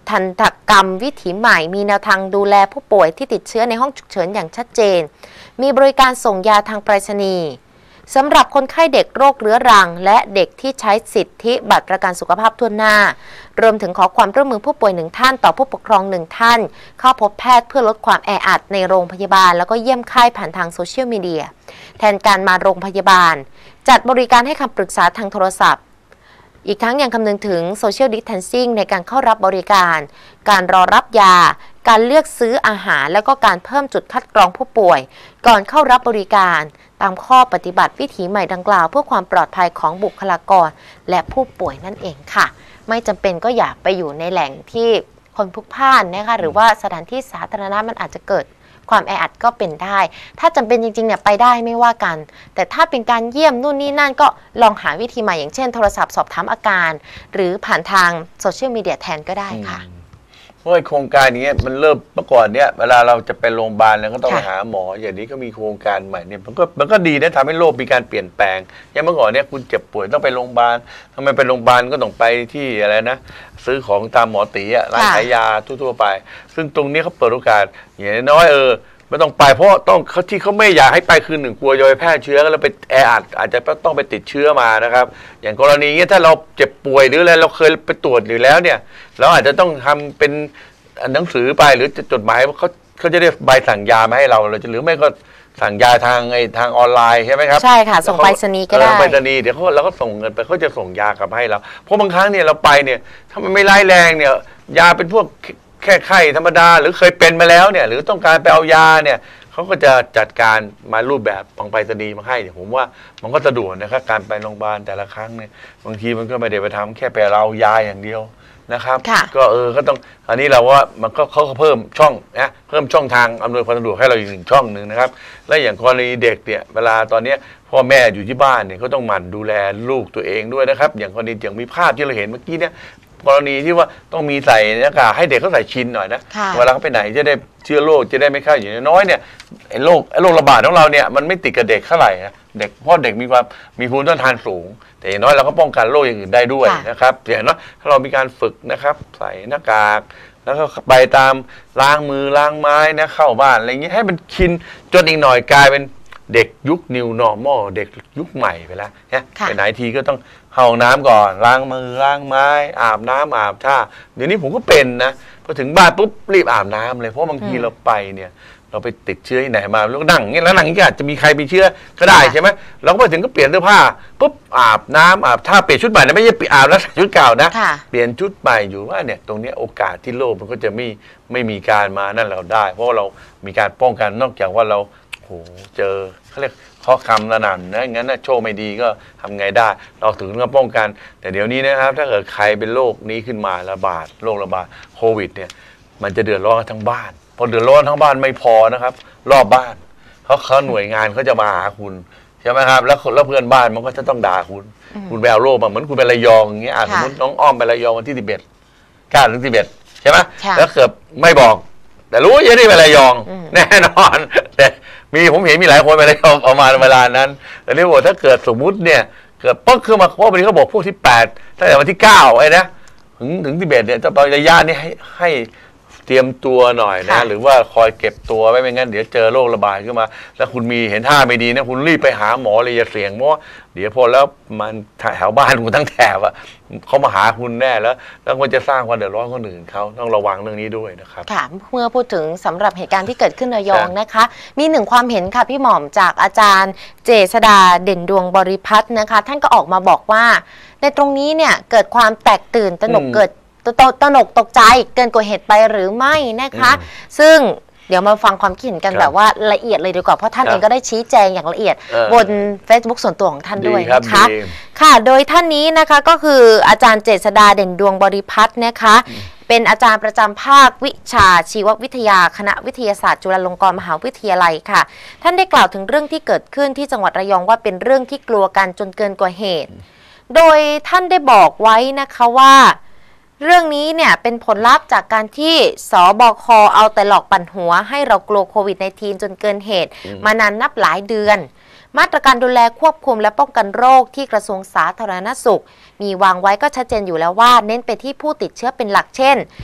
Speaker 1: ทันตกรรมวิถีใหม่มีแนวทางดูแลผู้ป่วยที่ติดเชื้อในห้องฉุกเฉินอย่างชัดเจนมีบริการส่งยาทางไปรษณีย์สำหรับคนไข้เด็กโรคเรื้อรังและเด็กที่ใช้สิทธิบัตรประกันสุขภาพทั่วหน้ารวมถึงขอความร่วมมือผู้ป่วยหนึ่งท่านต่อผู้ปกครองหนึ่งท่านเข้าพบแพทย์เพื่อลดความแออัดในโรงพยาบาลแล้วก็เยี่ยมไข้ผ่านทางโซเชียลมีเดียแทนการมาโรงพยาบาลจัดบริการให้คำปรึกษาทางโทรศัพท์อีกทั้งยังคำนึงถึงโซเชียลดิสแทนซิ่งในการเข้ารับบริการการรอรับยาการเลือกซื้ออาหารแล้วก็การเพิ่มจุดคัดกรองผู้ป่วยก่อนเข้ารับบริการตามข้อปฏิบัติวิถีใหม่ดังกล่าวเพื่อความปลอดภัยของบุคลากรและผู้ป่วยนั่นเองค่ะไม่จำเป็นก็อย่าไปอยู่ในแหล่งที่คนพลุกพล่านนะคะหรือว่าสถานที่สาธารณะมันอาจจะเกิดความแออัดก็เป็นได้ถ้าจำเป็นจริงๆเนี่ยไปได้ไม่ว่ากันแต่ถ้าเป็นการเยี่ยมนู่นนี่นั่นก็ลองหาวิธีใหม่อย่างเช่นโทรศัพท์สอบถามอาการหรือผ่านทางโซเชียลมีเดียแทนก็ได้ค่ะ
Speaker 2: เพราะโครงการนี้มันเริ่มเมื่อก่อนเนี่ยเวลาเราจะไปโรงพยาบาลแล้วก็ต้องไปหาหมออย่างนี้ก็มีโครงการใหม่เนี่ยมันก็มันก็ดีนะทำให้โลกมีการเปลี่ยนแปลงอย่างเมื่อก่อนเนี่ยคุณเจ็บป่วยต้องไปโรงพยาบาลทำไมไปโรงพยาบาลก็ต้องไปที่อะไรนะซื้อของตามหมอตีอะร้านขายยาทั่วๆไปซึ่งตรงนี้เขาเปิดโอกาสอย่างน้อยเออไม่ต้องไปเพราะต้องเขาที่เขาไม่อยากให้ไปคือหนึ่งกลัวจะไปแพร่เชื้อแล้วไปแออัดอาจจะต้องไปติดเชื้อมานะครับอย่างกรณีนี้ถ้าเราเจ็บป่วยหรืออะไรเราเคยไปตรวจอยู่แล้วเนี่ยเราอาจจะต้องทำเป็นหนังสือไปหรือจดหมายเขาเขาจะได้ใบสั่งยามาให้เราเราจะหรือไม่ก็สั่งยาทางไอ้ทางออนไลน์ใช่ไหมครับ
Speaker 1: ใช่ค่ะส่งไปรษณีย์ก็ได้
Speaker 2: ไปรษณีย์เดี๋ยวเขาเราก็ส่งเงินไปเขาจะส่งยากลับให้เราเพราะบางครั้งเนี่ยเราไปเนี่ยถ้ามันไม่ร้ายแรงเนี่ยยาเป็นพวกแค่ไข้ธรรมดาหรือเคยเป็นมาแล้วเนี่ยหรือต้องการไปเอายาเนี่ยเขาก็จะจัดการมารูปแบบของไปรษณีย์มาให้เนี่ยผมว่ามันก็สะดวกนะครับการไปโรงพยาบาลแต่ละครั้งเนี่ยบางทีมันก็ไม่ได้ไปทำแค่ไปเอายาอย่างเดียวนะครับก็เออก็ต้องอันนี้เราว่ามันก็เขาเพิ่มช่องนะเพิ่มช่องทางอำนวยความสะดวกให้เราอีกหนึ่งช่องหนึ่งนะครับและอย่างกรณีเด็กเนี่ยเวลาตอนนี้พ่อแม่อยู่ที่บ้านเนี่ยก็ต้องหมั่นดูแลลูกตัวเองด้วยนะครับอย่างกรณีอย่างมีภาพที่เราเห็นเมื่อกี้เนี่ยกรณีที่ว่าต้องมีใส่หน้ากากให้เด็กเขาใส่ชินหน่อยนะเวลาเขาไปไหนจะได้เชื้อโรคจะได้ไม่เข้าอย่างน้อยเนี่ยไอ้โรคไอ้โรคระบาดของเราเนี่ยมันไม่ติดกับเด็กเท่าไหร่นะเด็กเพราะเด็กมีความมีภูมิต้านทานสูงแต่อย่างน้อยเราก็ป้องกันโรคอย่างอื่นได้ด้วยนะครับอย่างน้อยถ้าเรามีการฝึกนะครับใส่หน้ากากแล้วก็ไปตามล้างมือล้างไม้นะเข้าบ้านอะไรอย่างนี้ให้มันชินจนอีกหน่อยกลายเป็นเด็กยุค New Normal เด็กยุคใหม่ไปแล้วเนี่ยไปไหนทีก็ต้องเข้าห้องน้ำก่อนล้างมือล้างไม้อาบน้ำอาบท่าเดี๋ยวนี้ผมก็เป็นนะพอถึงบ้านปุ๊บรีบอาบน้ำเลยเพราะบางทีเราไปเนี่ยเราไปติดเชื้อที่ไหนมาแล้วนั่งอย่างนี้แล้วนั่งอย่างนี้อาจจะมีใครมีเชื้อก็ได้ใช่ไหมเราก็ไปถึงก็เปลี่ยนเสื้อผ้าปุ๊บอาบน้ำอาบท่าเปลี่ยนชุดใหม่นะไม่ใช่อาบแล้วชุดเก่านะเปลี่ยนชุดใหม่อยู่ว่าเนี่ยตรงนี้โอกาสที่โรคมันก็จะไม่ไม่มีการมานั่นเราได้เพราะเรามีการป้องกันนอกจากว่าเราโหเจอเขาเรียกข้อคำระนำนะงั้นนะโชคไม่ดีก็ทำไงได้เราถึงต้องป้องกันแต่เดี๋ยวนี้นะครับถ้าเกิดใครเป็นโรคนี้ขึ้นมาระบาดโรคระบาดโควิดเนี่ยมันจะเดือดร้อนทั้งบ้านพอเดือดร้อนทั้งบ้านไม่พอนะครับรอบบ้านเขาเขาหน่วยงานเขาจะมาหาคุณใช่ไหมครับแล้วแล้วเพื่อนบ้านมันก็จะต้องด่าคุณคุณไปเอาโรคมาเหมือนคุณไประยองอย่างเงี้ยสมมติน้องอ้อมไประยองวันที่สิบเอ็ดเก้าถึงสิบเอ็ดใช่ไหมแล้วเกิดไม่บอกแต่รู้ยังได้ไประยองแน่นอนแต่มีผมเห็นมีหลายคนไประยองประมาณเวลานั้นแต่นี่บอกถ้าเกิดสมมุติเนี่ยเกิดปุ๊บขึ้นมาเพราะวันนี้เขาบอกพวกที่แปดตั้งแต่วันที่เก้าไอ้นะถึงถึงสิบเอ็ดเนี่ยจะไประยะนี้ให้ให้เตรียมตัวหน่อยนะหรือว่าคอยเก็บตัวไว้ไม่งั้นเดี๋ยวเจอโรคระบาดขึ้นมาแล้วคุณมีเห็นท่าไม่ดีนะคุณรีบไปหาหมอเลยอย่าเสี่ยงเพราะเดี๋ยวพอแล้วมันแถวบ้านคุณทั้งแถบอ่ะเขามาหาคุณแน่แล้วแล้วมันจะสร้างความเดือดร้อนคนอื่นเขาต้องระวังเรื่องนี้ด้วยนะครับ
Speaker 1: ค่ะเมื่อพูดถึงสำหรับเหตุการณ์ที่เกิดขึ้นระยองนะคะมีหนึ่งความเห็นค่ะพี่หม่อมจากอาจารย์เจษฎาเด่นดวงบริพัตรนะคะท่านก็ออกมาบอกว่าในตรงนี้เนี่ยเกิดความแตกตื่นตระหนกเกิดตระหนกตกใจเกินกว่าเหตุไปหรือไม่นะคะซึ่งเดี๋ยวมาฟังความคิดเห็นกันแบบว่าละเอียดเลยดีกว่าเพราะท่านเองก็ได้ชี้แจงอย่างละเอียดบน Facebook ส่วนตัวของท่านด้วยนะคะค่ะโดยท่านนี้นะคะก็คืออาจารย์เจษฎาเด่นดวงบริพัตรนะคะเป็นอาจารย์ประจำภาควิชาชีววิทยาคณะวิทยาศาสตร์จุฬาลงกรณ์มหาวิทยาลัยค่ะท่านได้กล่าวถึงเรื่องที่เกิดขึ้นที่จังหวัดระยองว่าเป็นเรื่องที่กลัวกันจนเกินกว่าเหตุโดยท่านได้บอกไว้นะคะว่าเรื่องนี้เนี่ยเป็นผลลัพธ์จากการที่สบคเอาแต่หลอกปั่นหัวให้เรากลัวโควิด สิบเก้า จนเกินเหตุมานานนับหลายเดือนมาตรการดูแลควบคุมและป้องกันโรคที่กระทรวงสาธารณสุขมีวางไว้ก็ชัดเจนอยู่แล้วว่าเน้นไปที่ผู้ติดเชื้อเป็นหลักเช่น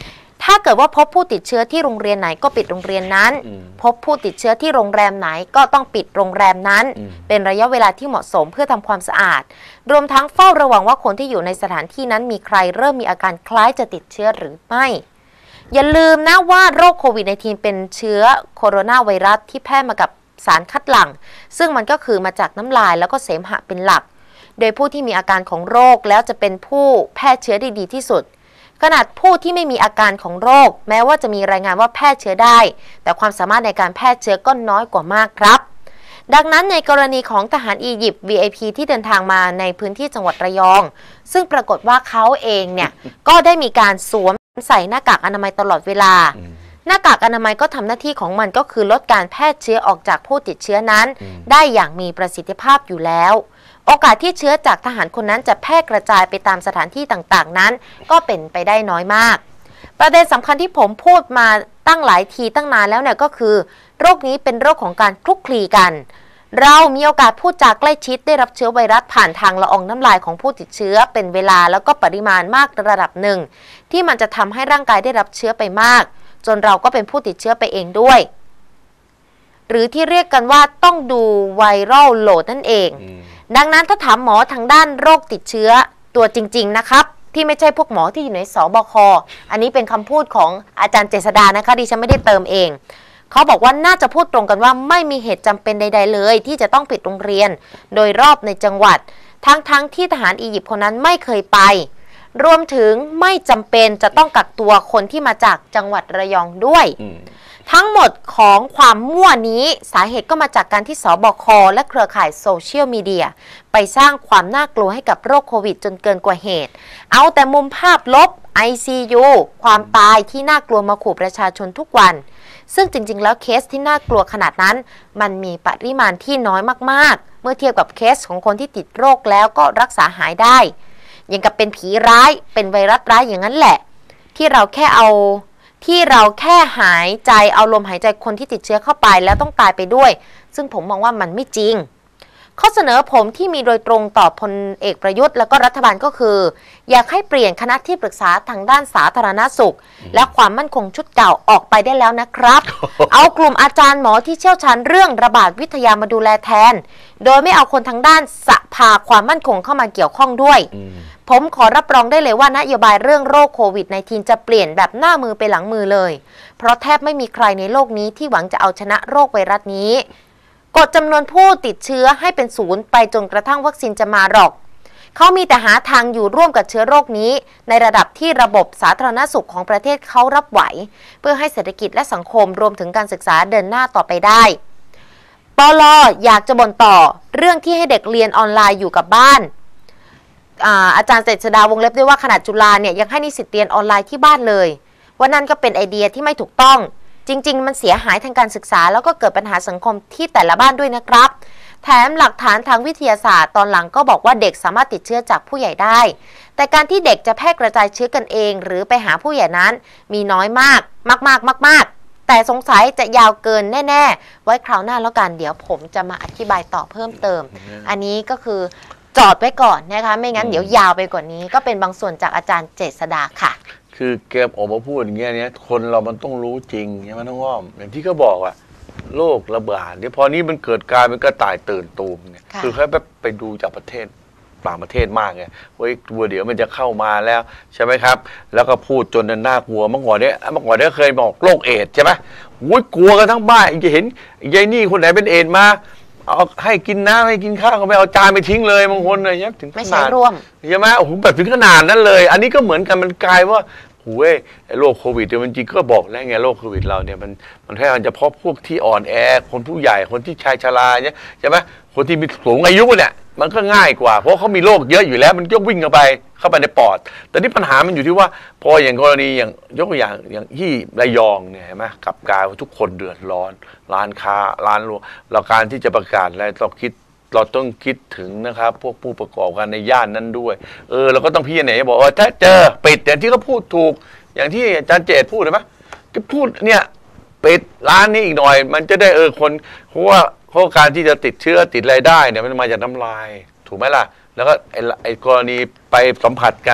Speaker 1: ถ้าเกิดว่าพบผู้ติดเชื้อที่โรงเรียนไหนก็ปิดโรงเรียนนั้นพบผู้ติดเชื้อที่โรงแรมไหนก็ต้องปิดโรงแรมนั้นเป็นระยะเวลาที่เหมาะสมเพื่อทำความสะอาดรวมทั้งเฝ้าระวังว่าคนที่อยู่ในสถานที่นั้นมีใครเริ่มมีอาการคล้ายจะติดเชื้อหรือไม่อย่าลืมนะว่าโรคโควิด สิบเก้า เป็นเชื้อโคโรนาไวรัสที่แพร่มากับสารคัดหลั่งซึ่งมันก็คือมาจากน้ำลายแล้วก็เสมหะเป็นหลักโดยผู้ที่มีอาการของโรคแล้วจะเป็นผู้แพร่เชื้อได้ดีที่สุดขนาดผู้ที่ไม่มีอาการของโรคแม้ว่าจะมีรายงานว่าแพร่เชื้อได้แต่ความสามารถในการแพร่เชื้อก็น้อยกว่ามากครับดังนั้นในกรณีของทหารอียิปต์ วี ไอ พี ที่เดินทางมาในพื้นที่จังหวัดระยองซึ่งปรากฏว่าเขาเองเนี่ย ก็ได้มีการสวมใส่หน้ากากอนามัยตลอดเวลาหน้ากากอนามัยก็ทำหน้าที่ของมันก็คือลดการแพร่เชื้อออกจากผู้ติดเชื้อนั้นได้อย่างมีประสิทธิภาพอยู่แล้วโอกาสที่เชื้อจากทหารคนนั้นจะแพร่กระจายไปตามสถานที่ต่างๆนั้นก็เป็นไปได้น้อยมากประเด็นสำคัญที่ผมพูดมาตั้งหลายทีตั้งนานแล้วเนี่ยก็คือโรคนี้เป็นโรคของการคลุกคลีกันเรามีโอกาสพูดจากใกล้ชิดได้รับเชื้อไวรัสผ่านทางละอองน้ำลายของผู้ติดเชื้อเป็นเวลาแล้วก็ปริมาณมากระดับหนึ่งที่มันจะทำให้ร่างกายได้รับเชื้อไปมากจนเราก็เป็นผู้ติดเชื้อไปเองด้วยหรือที่เรียกกันว่าต้องดูไวรัลโหลดนั่นเองดังนั้นถ้าถามหมอทางด้านโรคติดเชื้อตัวจริงๆนะครับที่ไม่ใช่พวกหมอที่อยู่ในสบคอันนี้เป็นคำพูดของอาจารย์เจษฎานะคะดิฉันไม่ได้เติมเองเขาบอกว่าน่าจะพูดตรงกันว่าไม่มีเหตุจำเป็นใดๆเลยที่จะต้องปิดโรงเรียนโดยรอบในจังหวัดทั้งๆ ท, ที่ทหารอียิปต์คนนั้นไม่เคยไปรวมถึงไม่จำเป็นจะต้องกักตัวคนที่มาจากจังหวัดระยองด้วยทั้งหมดของความมั่วนี้สาเหตุก็มาจากการที่สบคและเครือข่ายโซเชียลมีเดียไปสร้างความน่ากลัวให้กับโรคโควิดจนเกินกว่าเหตุเอาแต่มุมภาพลบ ไอ ซี ยู ความตายที่น่ากลัวมาขู่ประชาชนทุกวันซึ่งจริงๆแล้วเคสที่น่ากลัวขนาดนั้นมันมีปริมาณที่น้อยมากๆเมื่อเทียบกับเคสของคนที่ติดโรคแล้วก็รักษาหายได้อย่างกับเป็นผีร้ายเป็นไวรัสร้ายอย่างนั้นแหละที่เราแค่เอาที่เราแค่หายใจเอาลมหายใจคนที่ติดเชื้อเข้าไปแล้วต้องตายไปด้วยซึ่งผมมองว่ามันไม่จริงข้อเสนอผมที่มีโดยตรงต่อพลเอกประยุทธ์และก็รัฐบาลก็คืออยากให้เปลี่ยนคณะที่ปรึกษาทางด้านสาธารณสุขและความมั่นคงชุดเก่าออกไปได้แล้วนะครับ เอากลุ่มอาจารย์หมอที่เชี่ยวชาญเรื่องระบาดวิทยามาดูแลแทนโดยไม่เอาคนทางด้านสภาความมั่นคงเข้ามาเกี่ยวข้องด้วยผมขอรับรองได้เลยว่านโยบายเรื่องโรคโควิด สิบเก้า จะเปลี่ยนแบบหน้ามือไปหลังมือเลยเพราะแทบไม่มีใครในโลกนี้ที่หวังจะเอาชนะโรคไวรัสนี้กดจำนวนผู้ติดเชื้อให้เป็นศูนย์ไปจนกระทั่งวัคซีนจะมาหรอกเขามีแต่หาทางอยู่ร่วมกับเชื้อโรคนี้ในระดับที่ระบบสาธารณสุขของประเทศเขารับไหวเพื่อให้เศรษฐกิจและสังคมรวมถึงการศึกษาเดินหน้าต่อไปได้ปล.อยากจะบ่นต่อเรื่องที่ให้เด็กเรียนออนไลน์อยู่กับบ้าน อา, อาจารย์เจษฎาวงเล็บด้วยว่าขนาดจุฬาเนี่ยยังให้นิสิตเรียนออนไลน์ที่บ้านเลยว่านั่นก็เป็นไอเดียที่ไม่ถูกต้องจริงๆมันเสียหายทางการศึกษาแล้วก็เกิดปัญหาสังคมที่แต่ละบ้านด้วยนะครับแถมหลักฐานทางวิทยาศาสตร์ตอนหลังก็บอกว่าเด็กสามารถติดเชื้อจากผู้ใหญ่ได้แต่การที่เด็กจะแพร่กระจายเชื้อกันเองหรือไปหาผู้ใหญ่นั้นมีน้อยมากมากๆมากๆแต่สงสัยจะยาวเกินแน่ๆไว้คราวหน้าแล้วกันเดี๋ยวผมจะมาอธิบายต่อเพิ่มเติมอันนี้ก็คือจอดไว้ก่อนนะคะไม่งั้นเดี๋ยวยาวไปกว่านี้ก็เป็นบางส่วนจากอาจารย์เจษฎาค่ะ
Speaker 2: คือแกออกมาพูดอย่างเงี้ยเนี่ยคนเรามันต้องรู้จริงใช่ไหมน้องอ้อมอย่างที่เขาบอกว่าโรคระบาดเนี่ยพอนี้มันเกิดการมันก็ตายตื่นตูมเนี่ยคือเขาแบบไปดูจากประเทศต่างประเทศมากไงว่าตัวเดี๋ยวมันจะเข้ามาแล้วใช่ไหมครับแล้วก็พูดจนน่ากลัวเมื่อก่อนเนี้ยเมื่อก่อนเนี้ยเคยบอกโรคเอดส์ใช่ไหมโอ้ยกลัวกันทั้งบ้านจะเห็นยายนี่คนไหนเป็นเอดส์มาเอาให้กินน้ำให้กินข้าวก็ไม่เอาจานไปทิ้งเลยบางคนอะไรเงี้ยถึงขนาดไม่ใช่ร่วมใช่ไหมโอ้โหแบบถึงขนาดนั้นเลยอันนี้ก็เหมือนกันมันกลายว่าโอ้ยโรคโควิดเนี่ยมันจริงก็บอกแล้วไงโรคโควิดเราเนี่ยมันมันแค่เฉพาะพวกที่อ่อนแอคนผู้ใหญ่คนที่ชายชราเนี่ยใช่ไหมคนที่มีสูงอายุเนี่ยมันก็ง่ายกว่าเพราะเขามีโรคเยอะอยู่แล้วมันก็วิ่งเข้าไปเข้าไปในปอดแต่นี่ปัญหามันอยู่ที่ว่าพออย่างกรณีอย่างยกตัวอย่างอย่างที่ระยองเนี่ยเห็นไหมกับกายทุกคนเดือดร้อนร้านค้าร้านรวงเราการที่จะประกาศอะไรเราคิดเราต้องคิดถึงนะครับพวกผู้ประกอบการในย่านนั้นด้วยเออเราก็ต้องพิจารณาบอกว่าถ้าเจอปิดอย่างที่เขาพูดถูกอย่างที่อาจารย์เจตพูดใช่ไหมก็พูดเนี่ยปิดร้านนี้อีกหน่อยมันจะได้เออคนเพราะว่าเพราะการที่จะติดเชื้อติดอะไรได้เนี่ยมันมาจากน้ำลายถูกไหมล่ะแล้วก็ไอ้ไอ้กรณีไปสัมผัสกัน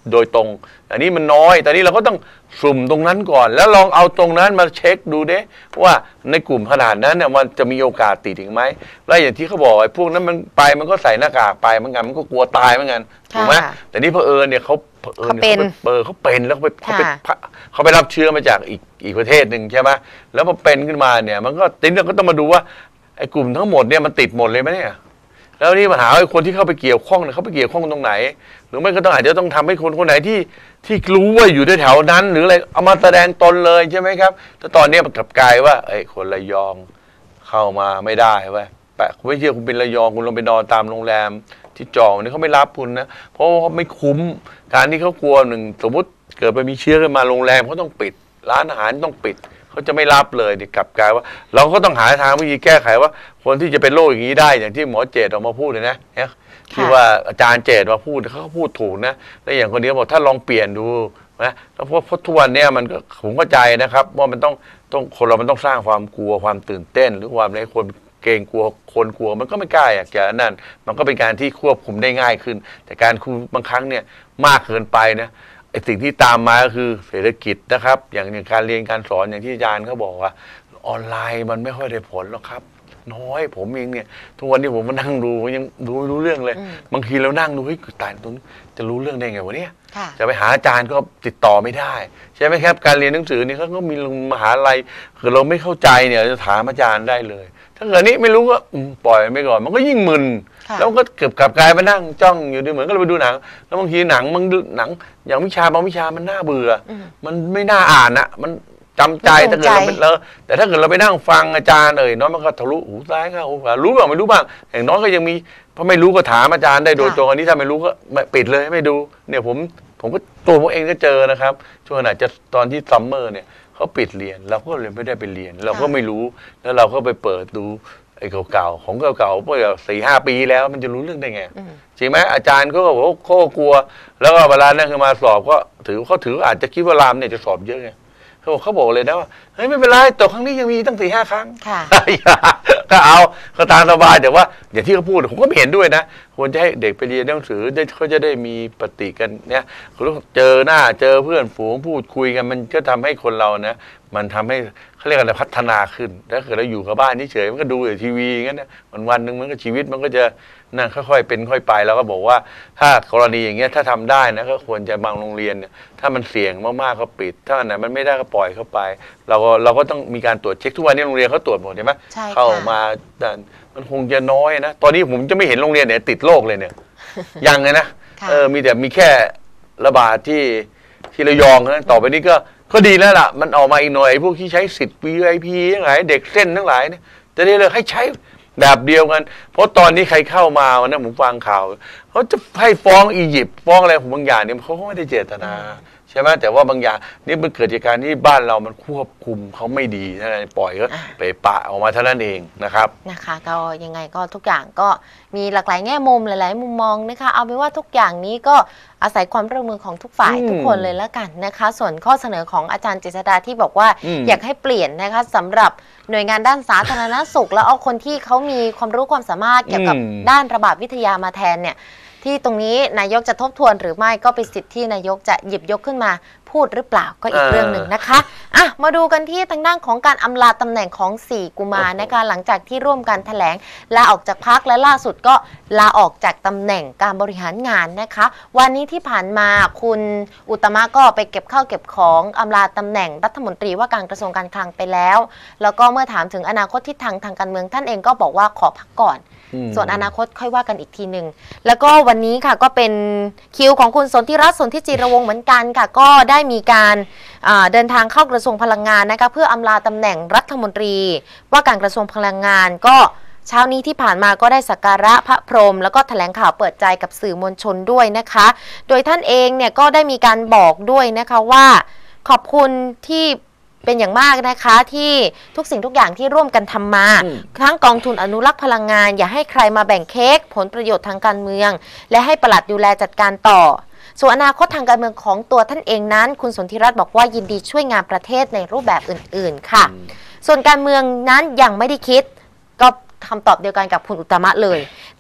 Speaker 2: โดยตรงอันนี้มันน้อยแต่นี้เราก็ต้องสุ่มตรงนั้นก่อนแล้วลองเอาตรงนั้นมาเช็คดูเด้ว่าในกลุ่มขนาดนั้นเนี่ยมันจะมีโอกาสติดอีกไหมแล้วอย่างที่เขาบอกไอ้พวกนั้นมันไปมันก็ใส่หน้ากากไปเหมือนกันมันก็กลัวตายเหมือนกันถูกไหมแต่นี่เผอิญเนี่ยเขาเผอิญเขาเปิดเขาเป็นแล้วเขาไปเขาไปเขาไปรับเชื้อมาจากอีกอีกประเทศหนึ่งใช่ไหมแล้วพอเป็นขึ้นมาเนี่ยมันก็ทีนี้เราก็ต้องมาดูว่าไอ้กลุ่มทั้งหมดเนี่ยมันติดหมดเลยไหมเนี่ยแล้วนี่ปัญหาไอ้คนที่เข้าไปเกี่ยวข้องเนี่ยเขาไปเกี่ยวข้องตรงไหนหรือไม่ก็ต้องอาจจะต้องทำให้คนคนไหนที่ที่รู้ว่าอยู่ในแถวนั้นหรืออะไรเอามาแสดงตนเลยใช่ไหมครับแต่ตอนนี้มันกลับกลายว่าไอ้คนระยองเข้ามาไม่ได้เว้ยแปะคุณไม่เชื่อคุณเป็นระยองคุณลงไปนอนตามโรงแรมที่จองนี่เขาไม่รับคุณนะเพราะเขาไม่คุ้มการที่เขากลัวหนึ่งสมมติเกิดไปมีเชื้อขึ้นมาโรงแรมเขาต้องปิดร้านอาหารต้องปิดเขาจะไม่รับเลยกลับกลายว่าเราก็ต้องหาทางวิธีแก้ไขว่าคนที่จะเป็นโรคอย่างนี้ได้อย่างที่หมอเจตออกมาพูดเลยนะที่ว่าอาจารย์เจตมาพูดเขาพูดถูกนะแล้วอย่างคนนี้บอกถ้าลองเปลี่ยนดูนะแล้วเพราะทุกวันนี้มันก็ผมเข้าใจนะครับว่ามันต้องต้องคนเรามันต้องสร้างความกลัวความตื่นเต้นหรือความในคนเกรงกลัวคนกลัวมันก็ไม่กล้าอยากจะนั่นมันก็เป็นการที่ควบคุมได้ง่ายขึ้นแต่การคุมบางครั้งเนี่ยมากเกินไปนะไอ้สิ่งที่ตามมาก็คือเศรษฐกิจนะครับอย่างอย่างการเรียนการสอนอย่างที่อาจารย์เขาบอกว่าออนไลน์มันไม่ค่อยได้ผลหรอกครับน้อยผมเองเนี่ยทุกวันนี้ผมมานั่งดูยังดูไม่รู้เรื่องเลยบางทีเรานั่งดูเฮ้ยตายตรงนี้จะรู้เรื่องได้ไงวะเนี่ยจะไปหาอาจารย์ก็ติดต่อไม่ได้ใช่ไหมครับการเรียนหนังสือนี่เขาก็มีมหาลัยคือเราไม่เข้าใจเนี่ยจะถามอาจารย์ได้เลยถ้าเกิดนี้ไม่รู้ก็ปล่อยไปก่อนมันก็ยิ่งมึนแล้วก็เกือบกลับกลายมานั่งจ้องอยู่ดีเหมือนก็เราไปดูหนังแล้วบางทีหนังมันหนังอย่างวิชาบางวิชามันน่าเบื่อมันไม่น่าอ่านอะมันจำใจถ้าเกิดเราเป็นเลอแต่ถ้าเกิดเราไปนั่งฟังอาจารย์เอ่ยน้อยมันก็ทะลุหูซ้ายเข้าหูขวารู้บ้างไม่รู้บ้างอย่างน้อยก็ยังมีเพราะไม่รู้ก็ถามอาจารย์ได้โดยตรงอันนี้ถ้าไม่รู้ก็ปิดเลยไม่ดูเนี่ยผมผมก็ตัวผมเองก็เจอนะครับช่วงขณะจะตอนที่ซัมเมอร์เนี่ยเขาปิดเรียนเราก็เลยไม่ได้ไปเรียนเราก็ไม่รู้แล้วเราก็ไปเปิดดูไอ้เก่าๆของเก่าๆเมื่อสี่ห้าปีแล้วมันจะรู้เรื่องได้ไงจริงไหมอาจารย์เขาก็บอกเขากลัวแล้วก็เวลานั่งขึ้นมาสอบก็ถือเขาถืออาจจะคิดว่ารามเนี่ยจะสอบเยอะไงเขาบอกเขาบอกเลยนะว่าเฮ้ยไม่เป็นไรตกครั้งนี้ยังมีตั้งสี่ห้าครั้งก็เอาก็ตามสบายแต่ว่าอย่างที่เขาพูดผมก็ไม่เห็นด้วยนะควรจะให้เด็กไปเรียนหนังสือได้เขาจะได้มีปฏิกันเนี่ยเจอหน้าเจอเพื่อนฝูงพูดคุยกันมันก็ทำให้คนเรานะมันทำให้เขาเรียกอะไรพัฒนาขึ้นถ้าเกิดเราอยู่กับบ้านเฉยๆมันก็ดูแต่ทีวีงั้นนะวันวันหนึ่งมันก็ชีวิตมันก็จะนั่นค่อยๆเป็นค่อยไปแล้วก็บอกว่าถ้ากรณีอย่างเงี้ยถ้าทำได้นะก็ควรจะบางโรงเรียนเนี่ยถ้ามันเสี่ยงมากๆก็ปิดถ้าอันไหนมันไม่ได้ก็ปล่อยเข้าไปเราก็เราก็ต้องมีการตรวจเช็คทุกวันนี้โรงเรียนเขาตรวจหมดใช่ไหมเข้ามาแต่มันคงจะน้อยนะตอนนี้ผมจะไม่เห็นโรงเรียนไหนติดโรคเลยเนี่ยยังเลยนะเออมีแต่มีแค่ระบาดที่ที่ระยองนะต่อไปนี้ก็ก็ดีแล้วล่ะมันออกมาอีกหน่อยพวกที่ใช้สิทธิ์ วี ไอ พี ทั้งหลายเด็กเส้นทั้งหลายเนี่ยจะได้เลยให้ใช้แบบเดียวกันเพราะตอนนี้ใครเข้ามาวันนั้นผมฟังข่าวเขาจะให้ฟ้องอียิปต์ฟ้องอะไรผมบางอย่างเนี่ยเขาไม่ได้เจตนาใช่ไหมแต่ว่าบางอย่างนี่มันเกิดจากการที่บ้านเรามันควบคุมเขาไม่ดีนั่นเองปล่อยก็ไปปะออกมาเท่านั้นเองนะครับ
Speaker 1: นะคะก็ยังไงก็ทุกอย่างก็มีหลากหลายแง่มุมหลายๆมุมมองนะคะเอาเป็นว่าทุกอย่างนี้ก็อาศัยความร่วมมือของทุกฝ่ายทุกคนเลยแล้วกันนะคะส่วนข้อเสนอของอาจารย์เจษฎาที่บอกว่าอยากให้เปลี่ยนนะคะสำหรับหน่วยงานด้านสาธารณสุขแล้วเอาคนที่เขามีความรู้ความสามารถเกี่ยวกับด้านระบาดวิทยามาแทนเนี่ยที่ตรงนี้นายกจะทบทวนหรือไม่ก็เป็นสิทธิ์ที่นายกจะหยิบยกขึ้นมาพูดหรือเปล่าก็อีกเรื่องหนึ่งนะคะอ่ะมาดูกันที่ทางด้านของการอำลาตำแหน่งของสี่กุมารนะคะหลังจากที่ร่วมกันแถลงลาออกจากพรรคและล่าสุดก็ลาออกจากตำแหน่งการบริหารงานนะคะวันนี้ที่ผ่านมาคุณอุตมะก็ไปเก็บข้าวเก็บของอำลาตำแหน่งรัฐมนตรีว่าการกระทรวงการคลังไปแล้วแล้วก็เมื่อถามถึงอนาคตทิศทางทางการเมืองท่านเองก็บอกว่าขอพักก่อนส่วนอนาคตค่อยว่ากันอีกทีหนึ่งแล้วก็วันนี้ค่ะก็เป็นคิวของคุณสนธิรัตน์สนธิจิรวงศ์เหมือนกันค่ะก็ได้มีการเดินทางเข้ากระทรวงพลังงานนะคะเพื่ออำลาตำแหน่งรัฐมนตรีว่าการกระทรวงพลังงานก็เช้านี้ที่ผ่านมาก็ได้สักการะพระพรหมแล้วก็แถลงข่าวเปิดใจกับสื่อมวลชนด้วยนะคะโดยท่านเองเนี่ยก็ได้มีการบอกด้วยนะคะว่าขอบคุณที่เป็นอย่างมากนะคะที่ทุกสิ่งทุกอย่างที่ร่วมกันทำมาทั้งกองทุนอนุรักษ์พลังงานอย่าให้ใครมาแบ่งเค้กผลประโยชน์ทางการเมืองและให้ปลัดดูแลจัดการต่อส่วนอนาคตทางการเมืองของตัวท่านเองนั้นคุณสนธิรัตน์บอกว่ายินดีช่วยงานประเทศในรูปแบบอื่นๆค่ะส่วนการเมืองนั้นยังไม่ได้คิดก็คำตอบเดียวกันกับคุณอุตตมะเลยแต่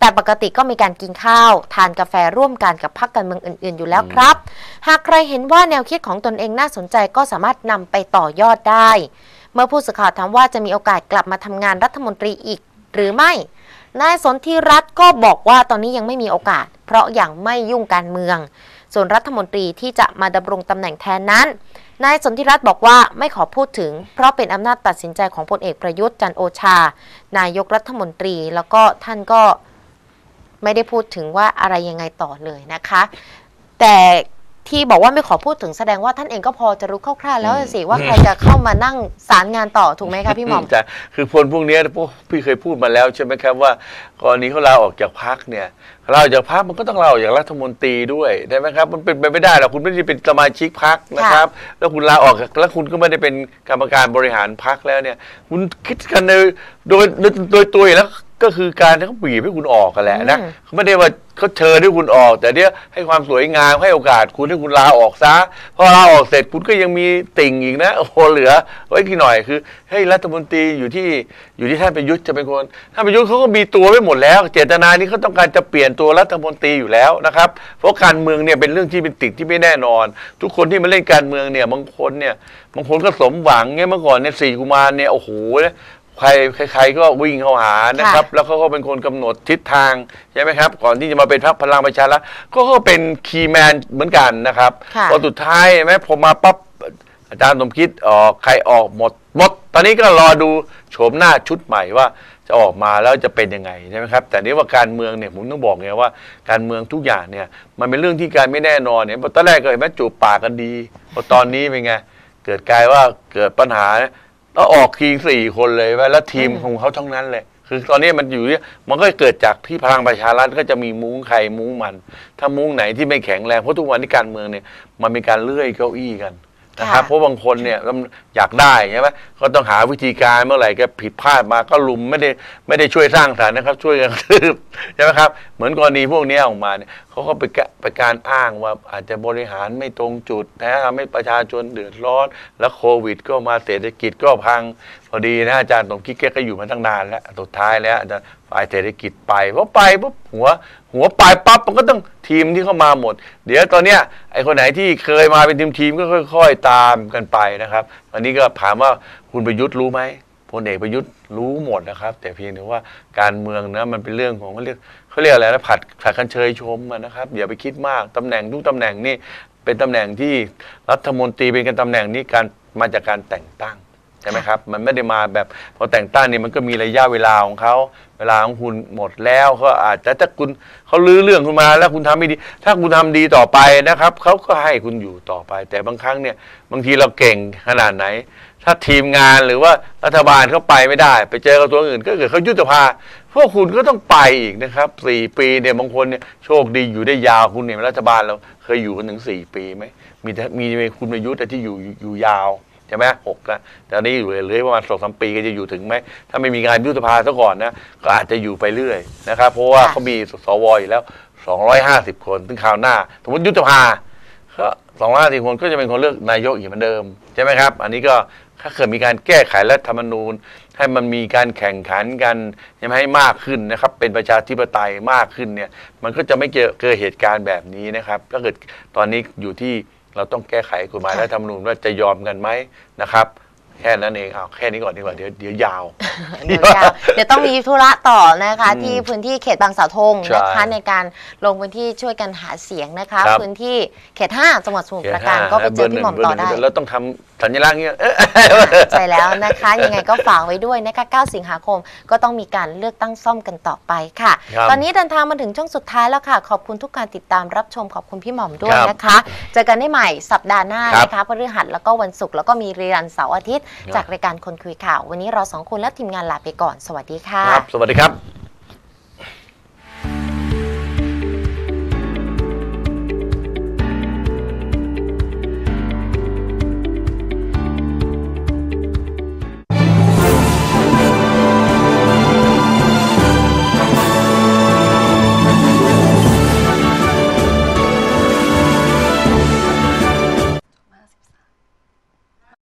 Speaker 1: แต่ปกติก็มีการกินข้าวทานกาแฟร่วมกันกับพรรคการเมืองอื่นๆอยู่แล้วครับหากใครเห็นว่าแนวคิดของตนเองน่าสนใจก็สามารถนำไปต่อยอดได้เมื่อผู้สื่อข่าวถามว่าจะมีโอกาสกลับมาทำงานรัฐมนตรีอีกหรือไม่นายสนธิรัตน์ก็บอกว่าตอนนี้ยังไม่มีโอกาสเพราะยังไม่ยุ่งการเมืองส่วนรัฐมนตรีที่จะมาดำรงตำแหน่งแทนนั้นนายสนธิรัตน์บอกว่าไม่ขอพูดถึงเพราะเป็นอำนาจตัดสินใจของพลเอกประยุทธ์จันทร์โอชานายกรัฐมนตรีแล้วก็ท่านก็ไม่ได้พูดถึงว่าอะไรยังไงต่อเลยนะคะแต่ที่บอกว่าไม่ขอพูดถึงแสดงว่าท่านเองก็พอจะรู้คร่าวๆแล้วสิว่าใครจะเข้ามานั่งสารงานต่อถูกไหมคะพี่หม่อม
Speaker 2: แต่คือคนพวกนี้พวกพี่เคยพูดมาแล้วใช่ไหมครับว่ากรณีเขาลาออกจากพรรคเนี่ยลาออกจากพรรคมันก็ต้องลาออกจากรัฐมนตรีด้วยใช่ไหมครับมันเป็นไปไม่ได้หรอกคุณไม่ได้เป็นสมาชิกพรรคนะครับแล้วคุณลาออกแล้วคุณก็ไม่ได้เป็นกรรมการบริหารพรรคแล้วเนี่ยคุณคิดกันโดยโดยโดยตัวแล้วก็คือการที่เขาบีบให้คุณออกกันแหละนะเขาไม่ได้ว่าเขาเชิญให้คุณออกแต่เนี้ยให้ความสวยงามให้โอกาสคุณให้คุณลาออกซะพอลาออกเสร็จคุณก็ยังมีติ่งอีกนะโอ้โหเหลือไว้กี่หน่อยคือให้รัฐมนตรีอยู่ที่อยู่ที่ท่านประยุทธ์จะเป็นคนท่านประยุทธ์เขาก็มีตัวไว้หมดแล้วเจตนานี้เขาต้องการจะเปลี่ยนตัวรัฐมนตรีอยู่แล้วนะครับเพราะการเมืองเนี่ยเป็นเรื่องที่เป็นติ่งที่ไม่แน่นอนทุกคนที่มาเล่นการเมืองเนี่ยบางคนเนี่ยบางคนก็สมหวังเงี้ยเมื่อก่อนเนี่ยสี่กุมารเนี่ยโอ้โหใครใครๆก็วิ่งเข้าหานะครับแล้วเขาก็เป็นคนกำหนดทิศทางใช่ไหมครับก่อนที่จะมาเป็นพรรคพลังประชารัฐก็ก็เป็นคีย์แมนเหมือนกันนะครับพอสุดท้ายแม้พอมาปั๊บอาจารย์สมคิดออกใครออกหมดหมดตอนนี้ก็รอดูโฉมหน้าชุดใหม่ว่าจะออกมาแล้วจะเป็นยังไงใช่ไหมครับแต่นี้ว่าการเมืองเนี่ยผมต้องบอกไงว่าการเมืองทุกอย่างเนี่ยมันเป็นเรื่องที่การไม่แน่นอนเนี่ยตอนแรกก็เห็นไหมจูบปากกันดีพอตอนนี้เป็นไงเกิดกลายว่าเกิดปัญหาแล้วออกทีมสี่คนเลยแล้วทีมของเขาทั้งนั้นเลยคือตอนนี้มันอยู่เนี่ยมันก็เกิดจากที่พลังประชารัฐก็จะมีมุ้งใครมุ้งมันถ้ามุ้งไหนที่ไม่แข็งแรงเพราะทุกวันที่การเมืองเนี่ยมันมีการเลื่อยเก้าอี้กันนะครับเพราะบางคนเนี่ยอยากได้ใช่ไหมก็ต้องหาวิธีการเมื่อไหร่ก็ผิดพลาดมาก็ลุมไม่ได้ไม่ได้ช่วยสร้างสรรค์นะครับช่วยกันคืบใช่ไหมครับเหมือนกรณีพวกนี้ออกมาเนี่ยเขาก็ไปไปการอ้างว่าอาจจะบริหารไม่ตรงจุดนะทำให้ประชาชนเดือดร้อนแล้วโควิดก็มาเศรษฐกิจก็พังพอดีนะอาจารย์สมคิดแกก็อยู่มาตั้งนานแล้วสุดท้ายแล้วอาจารย์ฝ่ายเศรษฐกิจไปเพราะไปปุ๊บหัวหัวไปปั๊บมันก็ต้องทีมที่เข้ามาหมดเดี๋ยวตอนเนี้ยไอ้คนไหนที่เคยมาเป็นทีมทีมก็ค่อยๆตามกันไปนะครับอันนี้ก็ถามว่าคุณประยุทธ์รู้ไหมพลเอกประยุทธ์รู้หมดนะครับแต่เพียงแต่ว่าการเมืองนะมันเป็นเรื่องของเขาเรียกเขาเรียกอะไรนะผัดผัดกันเชยชมนะครับอย่าไปคิดมากตำแหน่งทุกตำแหน่งนี่เป็นตำแหน่งที่รัฐมนตรีเป็นกันตำแหน่งนี้การมาจากการแต่งตั้งใช่ไหมครับมันไม่ได้มาแบบพอแต่งตั้งนี่มันก็มีระยะเวลาของเขาเวลาของคุณหมดแล้วเขาอาจจะถ้าคุณเขาลื้อเรื่องคุณมาแล้วคุณทำไม่ดีถ้าคุณทำดีต่อไปนะครับเขาก็ให้คุณอยู่ต่อไปแต่บางครั้งเนี่ยบางทีเราเก่งขนาดไหนถ้าทีมงานหรือว่ารัฐบาลเขาไปไม่ได้ไปเจอกับตัวอื่นก็เกิดเขายุบสภาพวกคุณก็ต้องไปอีกนะครับสี่ปีเนี่ยบางคนเนี่ยโชคดีอยู่ได้ยาวคุณเนี่ยรัฐบาลเราเคยอยู่กันถึงสี่ปีไหมมีมีคุณประยุทธ์ที่อยู่อยู่ยาวใช่ไหมหกนะแต่ตอนนี้อยู่เลยประมาณสองสามปีก็จะอยู่ถึงไหมถ้าไม่มีการยุบสภาซะก่อนนะก็อาจจะอยู่ไปเรื่อยนะครับเพราะว่าเขามีสวอยู่แล้วสองร้อยห้าสิบคนถึงคราวหน้าสมมติยุบสภาก็สองร้อยห้าสิบคนก็จะเป็นคนเลือกนายกอีกเหมือนเดิมใช่ไหมครับอันนี้ก็ถ้าเกิดมีการแก้ไขรัฐธรรมนูญให้มันมีการแข่งขันกันยังให้มากขึ้นนะครับเป็นประชาธิปไตยมากขึ้นเนี่ยมันก็จะไม่เกิดเกิดเหตุการณ์แบบนี้นะครับถ้าเกิดตอนนี้อยู่ที่เราต้องแก้ไขกฎหมายรัฐธรรมนูญว่าจะยอมกันไหมนะครับแค่นั้นเองเอาแค่นี้ก่อนดีกว่าเดี๋ยวเดี๋ยวยาว
Speaker 1: เดี๋ยวยาวเดี๋ยวต้องมีธุระต่อนะคะที่พื้นที่เขตบางสาวธงนะคะในการลงพื้นที่ช่วยกันหาเสียงนะคะพื้นที่เขตห้าจังหวัดสมุทรปราการก็ไปเจอพี่หม่อมต่อได้
Speaker 2: แล้วต้องทำสัญลักษณ์เงี้ย
Speaker 1: ใช่แล้วนะคะยังไงก็ฝากไว้ด้วยนะคะเก้าสิงหาคมก็ต้องมีการเลือกตั้งซ่อมกันต่อไปค่ะตอนนี้เดินทางมาถึงช่วงสุดท้ายแล้วค่ะขอบคุณทุกการติดตามรับชมขอบคุณพี่หม่อมด้วยนะคะเจอกันได้ใหม่สัปดาห์หน้านะคะพฤหัสแล้วก็วันศุกร์แล้วก็มีรีรันเสาร์อาทิตย์จากรายการคนคุยข่าววันนี้เราสองคนและทีมงานลาไปก่อนสวัสดีค่ะ
Speaker 2: ครับสวัสดีครับ